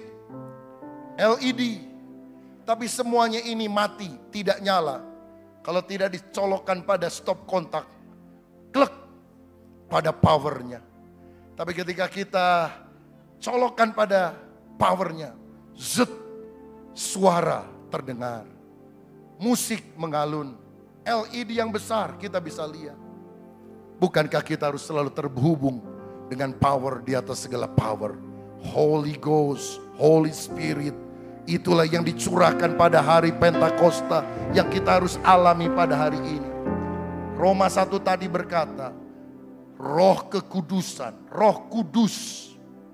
LED. Tapi semuanya ini mati, tidak nyala. Kalau tidak dicolokkan pada stop kontak, klek. Pada powernya. Tapi ketika kita colokkan pada powernya, zet, suara terdengar, musik mengalun, LED yang besar kita bisa lihat. Bukankah kita harus selalu terhubung dengan power di atas segala power? Holy Ghost, Holy Spirit, itulah yang dicurahkan pada hari Pentakosta yang kita harus alami pada hari ini. Roma 1 tadi berkata, Roh kekudusan, Roh Kudus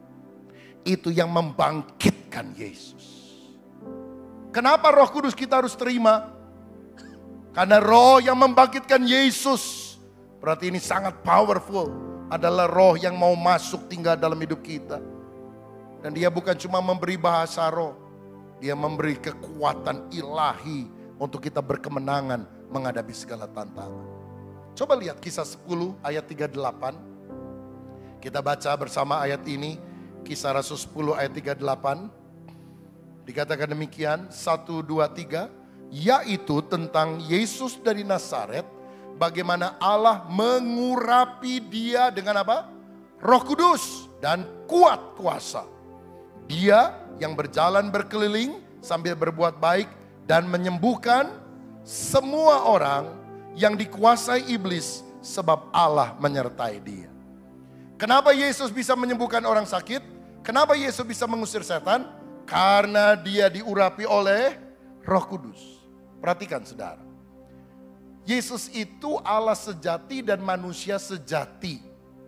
itu yang membangkitkan Yesus. Kenapa Roh Kudus kita harus terima? Karena Roh yang membangkitkan Yesus. Berarti ini sangat powerful. Adalah Roh yang mau masuk tinggal dalam hidup kita. Dan dia bukan cuma memberi bahasa roh. Dia memberi kekuatan ilahi untuk kita berkemenangan menghadapi segala tantangan. Coba lihat Kisah 10 ayat 38. Kita baca bersama ayat ini. Kisah Rasul 10 ayat 38. Dikatakan demikian. 1, 2, 3. Yaitu tentang Yesus dari Nazaret. Bagaimana Allah mengurapi dia dengan apa? Roh Kudus dan kuat kuasa. Dia yang berjalan berkeliling sambil berbuat baik dan menyembuhkan semua orang yang dikuasai iblis sebab Allah menyertai dia. Kenapa Yesus bisa menyembuhkan orang sakit? Kenapa Yesus bisa mengusir setan? Karena dia diurapi oleh Roh Kudus. Perhatikan saudara. Yesus itu Allah sejati dan manusia sejati.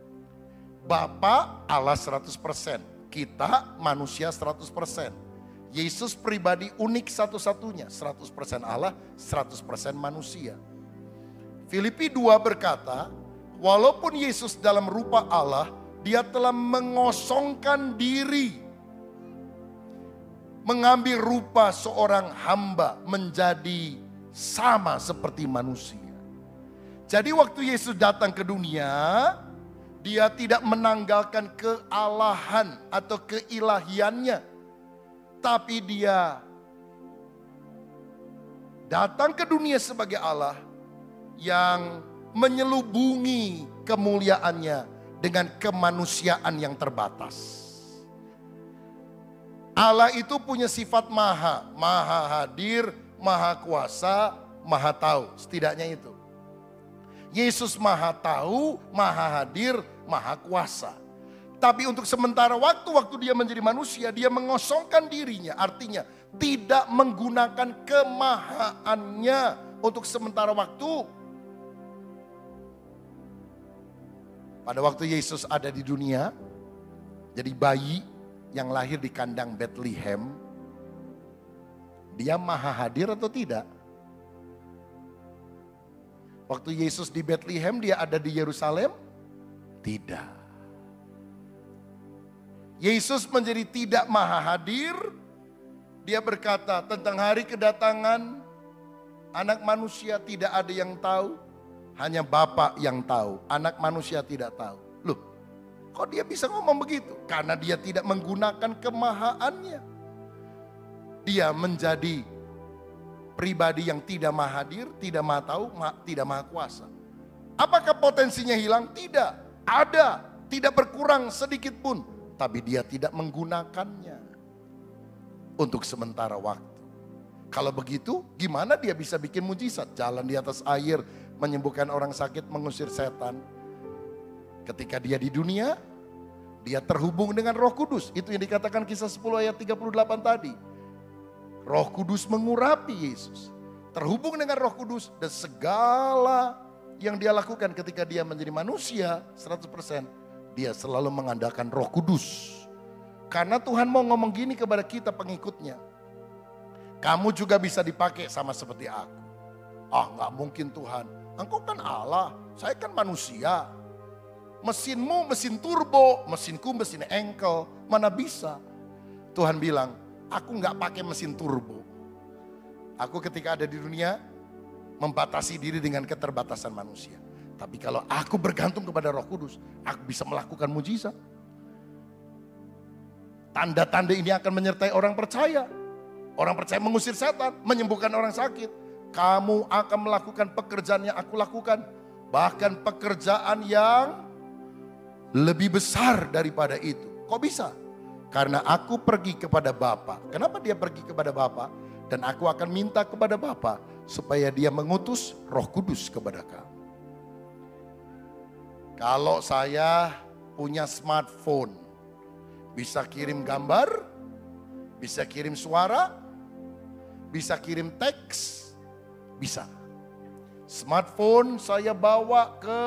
Bapa Allah 100%. Kita manusia 100%. Yesus pribadi unik satu-satunya. 100% Allah, 100% manusia. Filipi 2 berkata, walaupun Yesus dalam rupa Allah, dia telah mengosongkan diri. Mengambil rupa seorang hamba menjadi sama seperti manusia. Jadi waktu Yesus datang ke dunia, dia tidak menanggalkan kealahan atau keilahiannya. Tapi dia datang ke dunia sebagai Allah yang menyelubungi kemuliaannya dengan kemanusiaan yang terbatas. Allah itu punya sifat maha, maha hadir, maha kuasa, maha tahu, setidaknya itu. Yesus maha tahu, maha hadir, maha kuasa. Tapi untuk sementara waktu dia menjadi manusia, dia mengosongkan dirinya. Artinya tidak menggunakan kemahaannya untuk sementara waktu. Pada waktu Yesus ada di dunia, jadi bayi yang lahir di kandang Bethlehem, dia maha hadir atau tidak? Waktu Yesus di Bethlehem, dia ada di Yerusalem? Tidak. Yesus menjadi tidak maha hadir. Dia berkata tentang hari kedatangan anak manusia tidak ada yang tahu. Hanya Bapa yang tahu, anak manusia tidak tahu. Loh, kok Kok dia bisa ngomong begitu? Karena dia tidak menggunakan kemahaannya. Dia menjadi pribadi yang tidak maha hadir, tidak maha tahu, tidak maha kuasa. Apakah potensinya hilang? Tidak. Ada, tidak berkurang sedikit pun. Tapi dia tidak menggunakannya untuk sementara waktu. Kalau begitu, gimana dia bisa bikin mujizat? Jalan di atas air, menyembuhkan orang sakit, mengusir setan. Ketika dia di dunia, dia terhubung dengan Roh Kudus. Itu yang dikatakan Kisah 10 ayat 38 tadi. Roh Kudus mengurapi Yesus. Terhubung dengan Roh Kudus dan segala yang dia lakukan ketika dia menjadi manusia 100%. Dia selalu mengandalkan Roh Kudus. Karena Tuhan mau ngomong gini kepada kita pengikutnya. Kamu juga bisa dipakai sama seperti aku. Nggak mungkin Tuhan. Engkau kan Allah, saya kan manusia. Mesinmu mesin turbo, mesinku mesin engkel, mana bisa. Tuhan bilang, aku nggak pakai mesin turbo. Aku ketika ada di dunia, membatasi diri dengan keterbatasan manusia. Tapi kalau aku bergantung kepada Roh Kudus, aku bisa melakukan mujizat. Tanda-tanda ini akan menyertai orang percaya. Orang percaya mengusir setan, menyembuhkan orang sakit. Kamu akan melakukan pekerjaan yang aku lakukan. Bahkan pekerjaan yang lebih besar daripada itu. Kok bisa? Karena aku pergi kepada Bapa. Kenapa dia pergi kepada Bapa? Dan aku akan minta kepada Bapa supaya dia mengutus Roh Kudus kepada kamu. Kalau saya punya smartphone, bisa kirim gambar, bisa kirim suara, bisa kirim teks, bisa. Smartphone saya bawa ke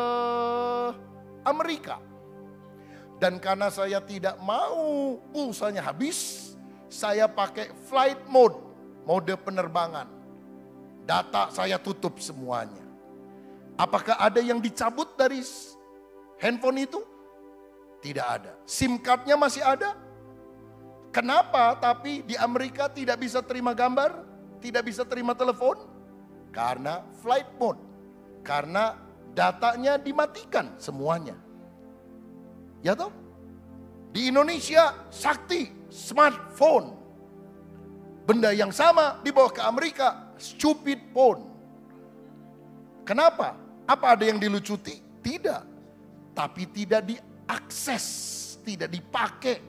Amerika. Dan karena saya tidak mau pulsanya habis, saya pakai flight mode, mode penerbangan. Data saya tutup semuanya. Apakah ada yang dicabut dari handphone itu? Tidak ada. SIM cardnya masih ada. Kenapa tapi di Amerika tidak bisa terima gambar, tidak bisa terima telepon? Karena flight mode. Karena datanya dimatikan semuanya. Ya toh? Di Indonesia sakti smartphone. Benda yang sama dibawa ke Amerika, stupid phone. Kenapa? Apa ada yang dilucuti? Tidak. Tapi tidak diakses, tidak dipakai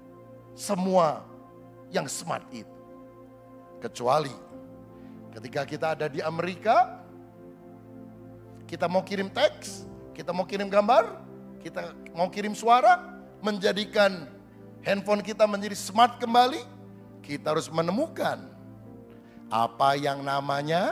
semua yang smart itu. Kecuali ketika kita ada di Amerika, kita mau kirim teks, kita mau kirim gambar, kita mau kirim suara, menjadikan handphone kita menjadi smart kembali, kita harus menemukan apa yang namanya,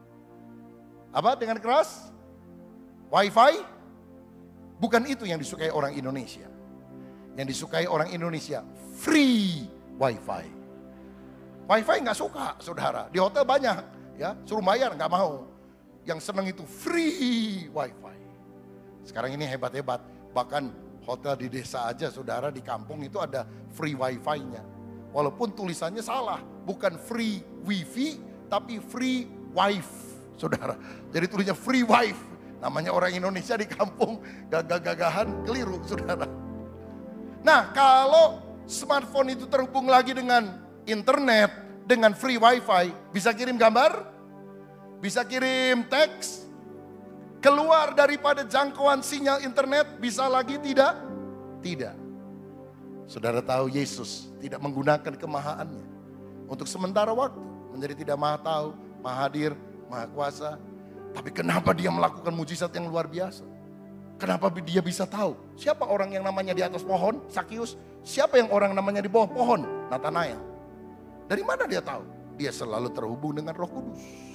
apa dengan keras? Wi-Fi. Bukan itu yang disukai orang Indonesia. Yang disukai orang Indonesia, free Wi-Fi. Wi-Fi nggak suka, saudara. Di hotel banyak, ya, suruh bayar nggak mau. Yang senang itu free Wi-Fi. Sekarang ini hebat-hebat. Bahkan hotel di desa aja, saudara, di kampung itu ada free Wi-Fi-nya. Walaupun tulisannya salah, bukan free Wi-Fi, tapi free Wife, saudara. Jadi tulisnya free Wife. Namanya orang Indonesia di kampung gagah-gagahan, keliru, saudara. Nah, kalau smartphone itu terhubung lagi dengan internet, dengan free Wi-Fi, bisa kirim gambar, bisa kirim teks, keluar daripada jangkauan sinyal internet, bisa lagi tidak? Tidak. Saudara tahu Yesus tidak menggunakan kemahaannya untuk sementara waktu, menjadi tidak maha tahu, maha hadir, maha kuasa. Tapi kenapa dia melakukan mujizat yang luar biasa? Kenapa dia bisa tahu? Siapa orang yang namanya di atas pohon? Sakius. Siapa yang orang namanya di bawah pohon? Natanael. Dari mana dia tahu? Dia selalu terhubung dengan Roh Kudus.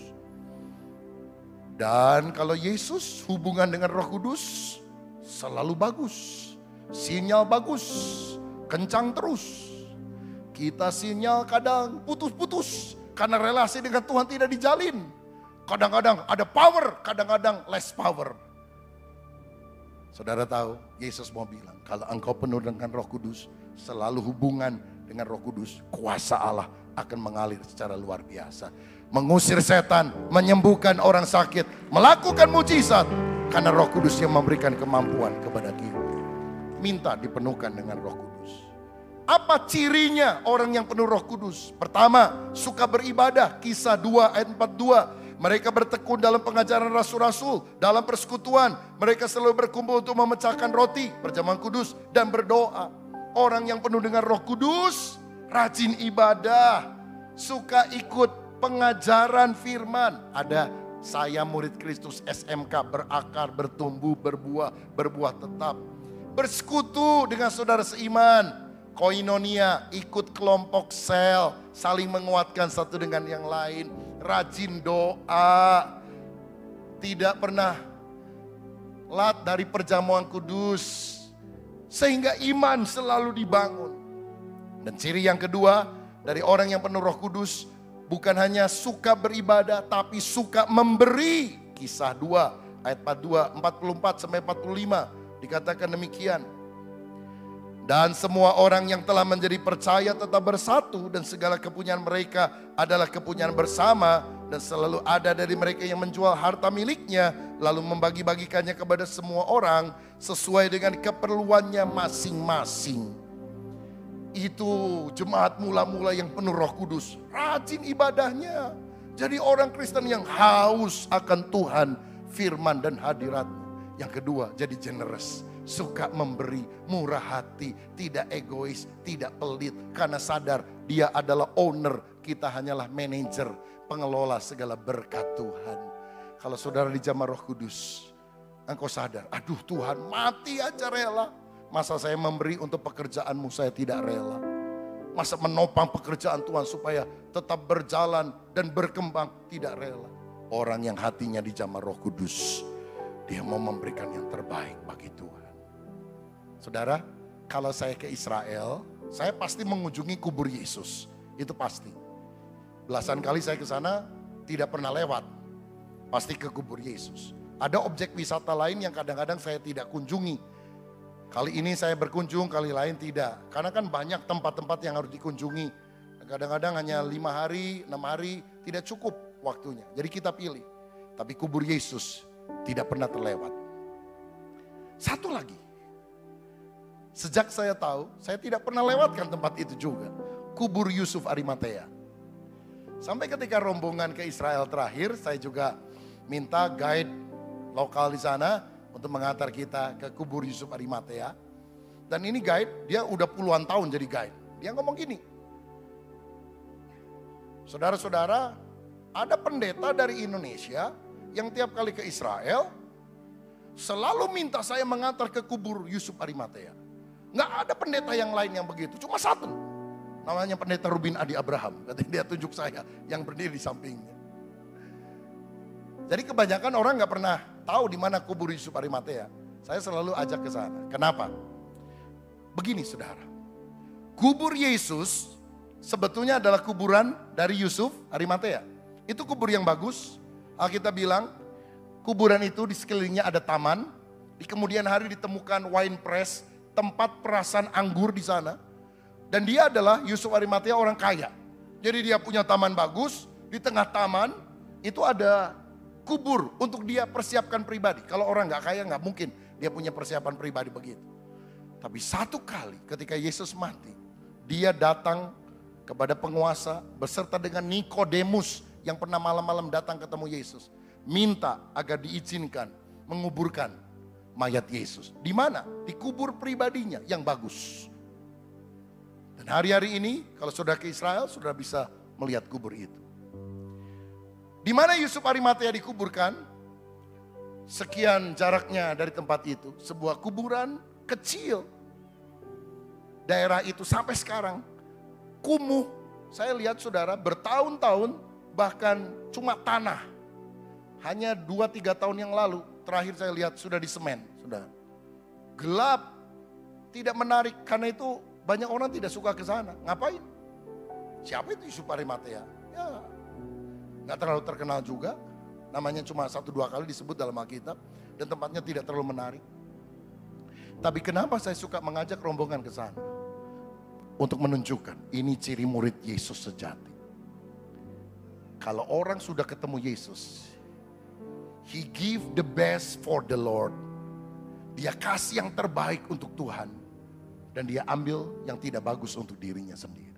Dan kalau Yesus hubungan dengan Roh Kudus selalu bagus. Sinyal bagus. Kencang terus. Kita sinyal kadang putus-putus. Karena relasi dengan Tuhan tidak dijalin. Kadang-kadang ada power, kadang-kadang less power. Saudara tahu, Yesus mau bilang, kalau engkau penuh dengan Roh Kudus, selalu hubungan dengan Roh Kudus, kuasa Allah akan mengalir secara luar biasa. Mengusir setan, menyembuhkan orang sakit, melakukan mujizat. Karena Roh Kudus yang memberikan kemampuan kepada kita. minta dipenuhkan dengan Roh Kudus. Apa cirinya orang yang penuh Roh Kudus? Pertama, suka beribadah. Kisah 2 ayat 42. Mereka bertekun dalam pengajaran rasul-rasul, dalam persekutuan. Mereka selalu berkumpul untuk memecahkan roti, perjamuan kudus, dan berdoa. Orang yang penuh dengan Roh Kudus, rajin ibadah, suka ikut pengajaran firman. Ada saya murid Kristus SMK, berakar, bertumbuh, berbuah tetap. Bersekutu dengan saudara seiman, koinonia, ikut kelompok sel, saling menguatkan satu dengan yang lain. Rajin doa, tidak pernah lat dari perjamuan kudus, sehingga iman selalu dibangun. Dan ciri yang kedua dari orang yang penuh Roh Kudus, bukan hanya suka beribadah, tapi suka memberi. Kisah 2 ayat 44 sampai 45 dikatakan demikian. Dan semua orang yang telah menjadi percaya tetap bersatu, dan segala kepunyaan mereka adalah kepunyaan bersama, dan selalu ada dari mereka yang menjual harta miliknya lalu membagi-bagikannya kepada semua orang sesuai dengan keperluannya masing-masing. Itu jemaat mula-mula yang penuh Roh Kudus, rajin ibadahnya. Jadi orang Kristen yang haus akan Tuhan, firman dan hadiratnya. Yang kedua, jadi generous. Suka memberi, murah hati, tidak egois, tidak pelit. Karena sadar dia adalah owner, kita hanyalah manajer, pengelola segala berkat Tuhan. Kalau saudara di jamaah Roh Kudus, engkau sadar, aduh Tuhan mati aja rela. Masa saya memberi untuk pekerjaanmu saya tidak rela. Masa menopang pekerjaan Tuhan supaya tetap berjalan dan berkembang tidak rela. Orang yang hatinya di jamaah Roh Kudus, dia mau memberikan yang terbaik bagi Tuhan. Saudara, kalau saya ke Israel, saya pasti mengunjungi kubur Yesus. Itu pasti. Belasan kali saya ke sana tidak pernah lewat. Pasti ke kubur Yesus. Ada objek wisata lain yang kadang-kadang saya tidak kunjungi. Kali ini saya berkunjung, kali lain tidak. Karena kan banyak tempat-tempat yang harus dikunjungi. Kadang-kadang hanya 5 hari, 6 hari tidak cukup waktunya. Jadi kita pilih. Tapi kubur Yesus tidak pernah terlewat. Satu lagi. Sejak saya tahu, saya tidak pernah lewatkan tempat itu juga. Kubur Yusuf Arimatea. Sampai ketika rombongan ke Israel terakhir, saya juga minta guide lokal di sana untuk mengantar kita ke kubur Yusuf Arimatea. Dan ini guide, dia udah puluhan tahun jadi guide. Dia ngomong gini, saudara-saudara, ada pendeta dari Indonesia yang tiap kali ke Israel, selalu minta saya mengantar ke kubur Yusuf Arimatea. Nggak ada pendeta yang lain yang begitu, cuma satu. Namanya pendeta Rubin Adi Abraham. Katanya dia tunjuk saya yang berdiri di sampingnya. Jadi kebanyakan orang nggak pernah tahu di mana kubur Yusuf Arimatea. Saya selalu ajak ke sana. Kenapa? Begini saudara. Kubur Yesus sebetulnya adalah kuburan dari Yusuf Arimatea. Itu kubur yang bagus. Alkitab bilang kuburan itu di sekelilingnya ada taman. Di kemudian hari ditemukan wine press, tempat perasan anggur di sana. Dan dia adalah Yusuf Arimatea orang kaya. Jadi dia punya taman bagus, di tengah taman itu ada kubur untuk dia persiapkan pribadi. Kalau orang gak kaya gak mungkin dia punya persiapan pribadi begitu. Tapi satu kali ketika Yesus mati, dia datang kepada penguasa beserta dengan Nikodemus yang pernah malam-malam datang ketemu Yesus. Minta agar diizinkan menguburkan mayat Yesus. Di mana? Di kubur pribadinya yang bagus. Dan hari-hari ini kalau sudah ke Israel, sudah bisa melihat kubur itu. Di mana Yusuf Arimatea dikuburkan? Sekian jaraknya dari tempat itu, sebuah kuburan kecil. Daerah itu sampai sekarang kumuh. Saya lihat saudara bertahun-tahun bahkan cuma tanah. Hanya 2-3 tahun yang lalu terakhir saya lihat sudah di semen, sudah gelap, tidak menarik. Karena itu banyak orang tidak suka ke sana. Ngapain? Siapa itu Yusuf Arimatea? Ya, nggak terlalu terkenal juga. Namanya cuma 1-2 kali disebut dalam Alkitab dan tempatnya tidak terlalu menarik. Tapi kenapa saya suka mengajak rombongan ke sana? Untuk menunjukkan ini ciri murid Yesus sejati. Kalau orang sudah ketemu Yesus, He give the best for the Lord. Dia kasih yang terbaik untuk Tuhan. Dan dia ambil yang tidak bagus untuk dirinya sendiri.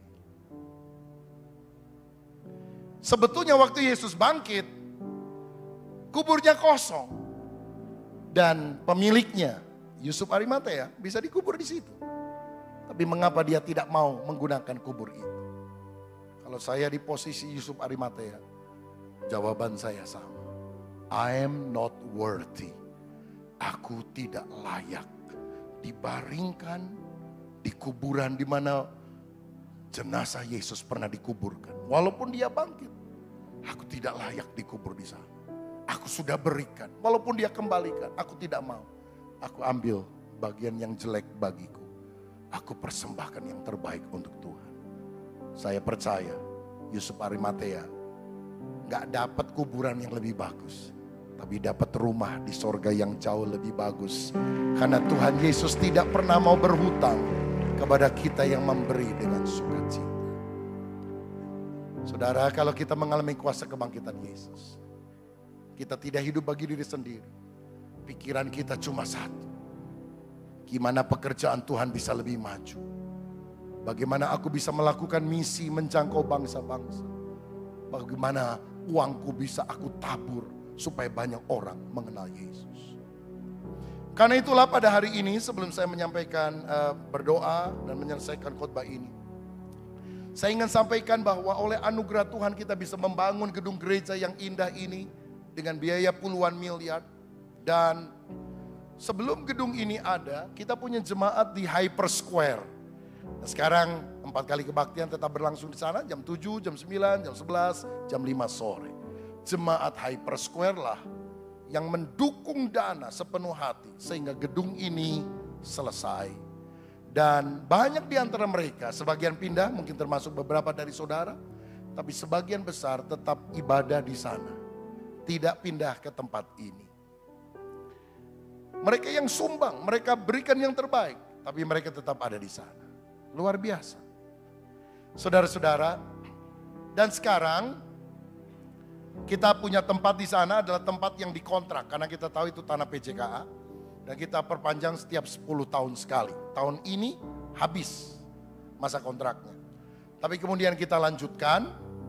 Sebetulnya waktu Yesus bangkit, kuburnya kosong. Dan pemiliknya, Yusuf Arimatea, bisa dikubur di situ. Tapi mengapa dia tidak mau menggunakan kubur itu? Kalau saya di posisi Yusuf Arimatea, jawaban saya sama. I am not worthy. Aku tidak layak dibaringkan di kuburan di mana jenazah Yesus pernah dikuburkan. Walaupun dia bangkit, aku tidak layak dikubur di sana. Aku sudah berikan, walaupun dia kembalikan, aku tidak mau. Aku ambil bagian yang jelek bagiku. Aku persembahkan yang terbaik untuk Tuhan. Saya percaya Yusuf Arimatea gak dapat kuburan yang lebih bagus, tapi dapat rumah di sorga yang jauh lebih bagus. Karena Tuhan Yesus tidak pernah mau berhutang kepada kita yang memberi dengan sukacita. Saudara, kalau kita mengalami kuasa kebangkitan Yesus, kita tidak hidup bagi diri sendiri. Pikiran kita cuma satu. Gimana pekerjaan Tuhan bisa lebih maju? Bagaimana aku bisa melakukan misi menjangkau bangsa-bangsa? Bagaimana uangku bisa aku tabur supaya banyak orang mengenal Yesus? Karena itulah pada hari ini sebelum saya menyampaikan berdoa dan menyelesaikan khotbah ini, saya ingin sampaikan bahwa oleh anugerah Tuhan kita bisa membangun gedung gereja yang indah ini dengan biaya puluhan miliar. Dan sebelum gedung ini ada, kita punya jemaat di Hyper Square. Nah, sekarang 4 kali kebaktian tetap berlangsung di sana, jam 7, jam 9, jam 11, jam 5 sore. Jemaat Hyper Square lah yang mendukung dana sepenuh hati sehingga gedung ini selesai. Dan banyak di antara mereka, sebagian pindah, mungkin termasuk beberapa dari saudara, tapi sebagian besar tetap ibadah di sana, tidak pindah ke tempat ini. Mereka yang sumbang, mereka berikan yang terbaik, tapi mereka tetap ada di sana. Luar biasa. Saudara-saudara, dan sekarang kita punya tempat di sana adalah tempat yang dikontrak. Karena kita tahu itu tanah PJKA. Dan kita perpanjang setiap 10 tahun sekali. Tahun ini habis masa kontraknya. Tapi kemudian kita lanjutkan.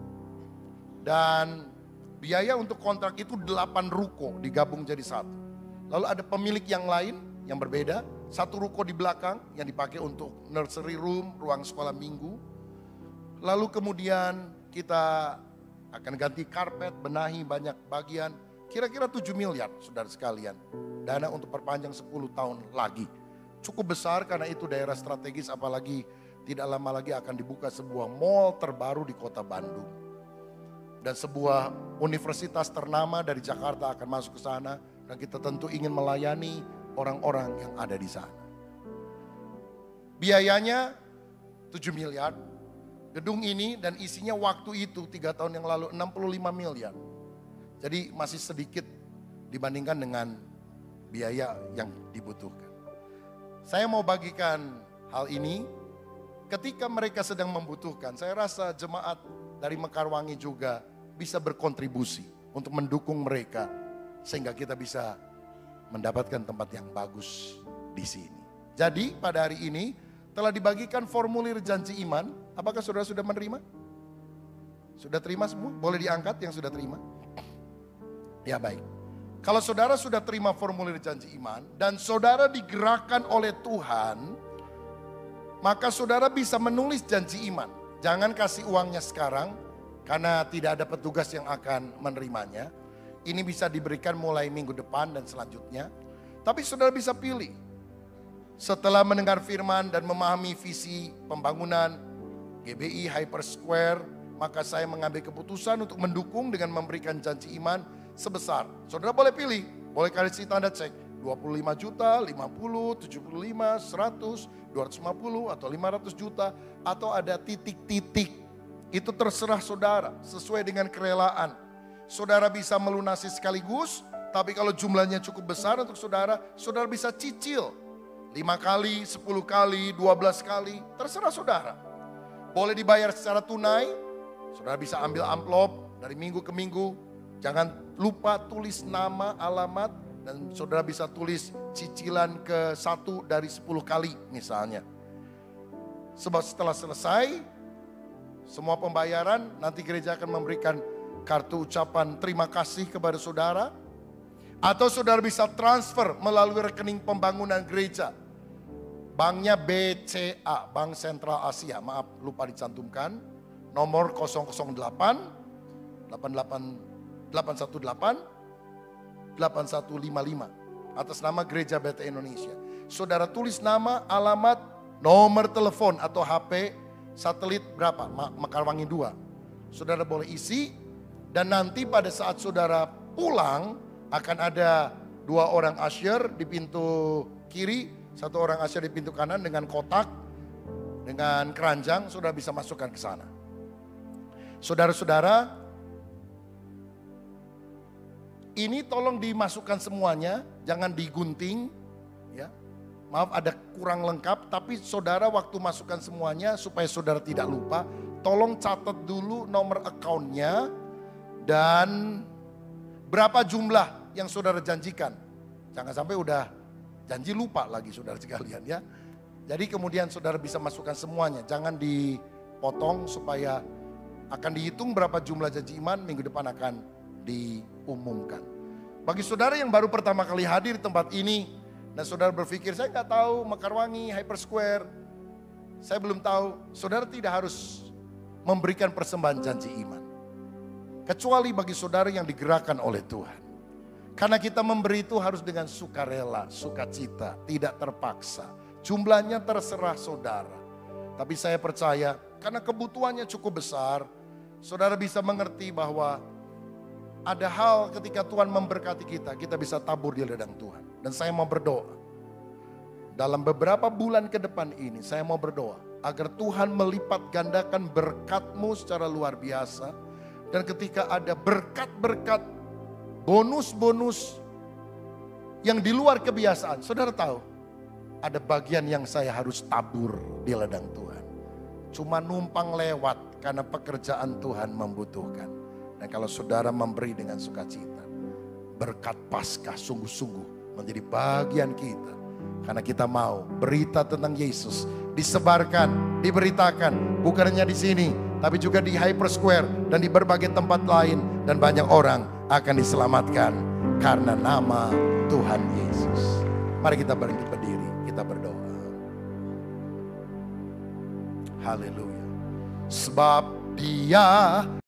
Dan biaya untuk kontrak itu 8 ruko digabung jadi satu. Lalu ada pemilik yang lain yang berbeda. Satu ruko di belakang yang dipakai untuk nursery room, ruang sekolah minggu. Lalu kemudian kita akan ganti karpet, benahi banyak bagian. Kira-kira 7 miliar saudara sekalian. Dana untuk perpanjang 10 tahun lagi. Cukup besar karena itu daerah strategis, apalagi tidak lama lagi akan dibuka sebuah mall terbaru di kota Bandung. Dan sebuah universitas ternama dari Jakarta akan masuk ke sana. Dan kita tentu ingin melayani orang-orang yang ada di sana. Biayanya 7 miliar. Gedung ini dan isinya waktu itu 3 tahun yang lalu 65 miliar. Jadi masih sedikit dibandingkan dengan biaya yang dibutuhkan. Saya mau bagikan hal ini ketika mereka sedang membutuhkan. Saya rasa jemaat dari Mekarwangi juga bisa berkontribusi untuk mendukung mereka sehingga kita bisa mendapatkan tempat yang bagus di sini. Jadi pada hari ini telah dibagikan formulir janji iman. Apakah saudara sudah menerima? Sudah terima semua? Boleh diangkat yang sudah terima? Ya baik. Kalau saudara sudah terima formulir janji iman dan saudara digerakkan oleh Tuhan, maka saudara bisa menulis janji iman. Jangan kasih uangnya sekarang karena tidak ada petugas yang akan menerimanya. Ini bisa diberikan mulai minggu depan dan selanjutnya. Tapi saudara bisa pilih. Setelah mendengar firman dan memahami visi pembangunan GBI Hyper Square, maka saya mengambil keputusan untuk mendukung dengan memberikan janji iman sebesar. Saudara boleh pilih, boleh kasih tanda cek 25 juta, 50, 75, 100, 250 atau 500 juta atau ada titik-titik. Itu terserah saudara sesuai dengan kerelaan. Saudara bisa melunasi sekaligus, tapi kalau jumlahnya cukup besar untuk saudara, saudara bisa cicil 5 kali, 10 kali, 12 kali, terserah saudara. Boleh dibayar secara tunai, saudara bisa ambil amplop dari minggu ke minggu. Jangan lupa tulis nama, alamat, Dan saudara bisa tulis cicilan ke 1 dari 10 kali misalnya. Sebab setelah selesai semua pembayaran, nanti gereja akan memberikan kartu ucapan terima kasih kepada saudara. Atau saudara bisa transfer melalui rekening pembangunan gereja. Banknya BCA, Bank Sentral Asia, maaf lupa dicantumkan. Nomor 008 818 8155 atas nama Gereja BT Indonesia. Saudara tulis nama, alamat, nomor telepon atau HP satelit berapa? Mekarwangi 2. Saudara boleh isi dan nanti pada saat saudara pulang akan ada 2 orang usher di pintu kiri, 1 orang usher di pintu kanan dengan kotak, dengan keranjang, saudara bisa masukkan ke sana. Saudara-saudara, ini tolong dimasukkan semuanya, jangan digunting. Ya, maaf ada kurang lengkap, tapi saudara waktu masukkan semuanya supaya saudara tidak lupa, tolong catat dulu nomor akunnya dan berapa jumlah yang saudara janjikan. Jangan sampai udah janji lupa lagi saudara sekalian ya. Jadi kemudian saudara bisa masukkan semuanya, jangan dipotong supaya akan dihitung berapa jumlah janji iman, minggu depan akan diumumkan. Bagi saudara yang baru pertama kali hadir di tempat ini dan saudara berpikir saya nggak tahu Mekarwangi, Hyper Square, saya belum tahu. Saudara tidak harus memberikan persembahan janji iman, kecuali bagi saudara yang digerakkan oleh Tuhan. Karena kita memberi itu harus dengan sukarela, sukacita, tidak terpaksa. Jumlahnya terserah saudara. Tapi saya percaya karena kebutuhannya cukup besar, saudara bisa mengerti bahwa ada hal ketika Tuhan memberkati kita, kita bisa tabur di ladang Tuhan. Dan saya mau berdoa. Dalam beberapa bulan ke depan ini, saya mau berdoa agar Tuhan melipat gandakan berkat-Mu secara luar biasa. Dan ketika ada berkat-berkat, bonus-bonus yang di luar kebiasaan, saudara tahu, ada bagian yang saya harus tabur di ladang Tuhan. Cuma numpang lewat karena pekerjaan Tuhan membutuhkan. Dan kalau saudara memberi dengan sukacita, berkat Paskah sungguh-sungguh menjadi bagian kita. Karena kita mau berita tentang Yesus disebarkan, diberitakan, bukan hanya di sini, tapi juga di Hyper Square dan di berbagai tempat lain. Dan banyak orang akan diselamatkan karena nama Tuhan Yesus. Mari kita bangkit berdiri, kita berdoa. Haleluya. Sebab Dia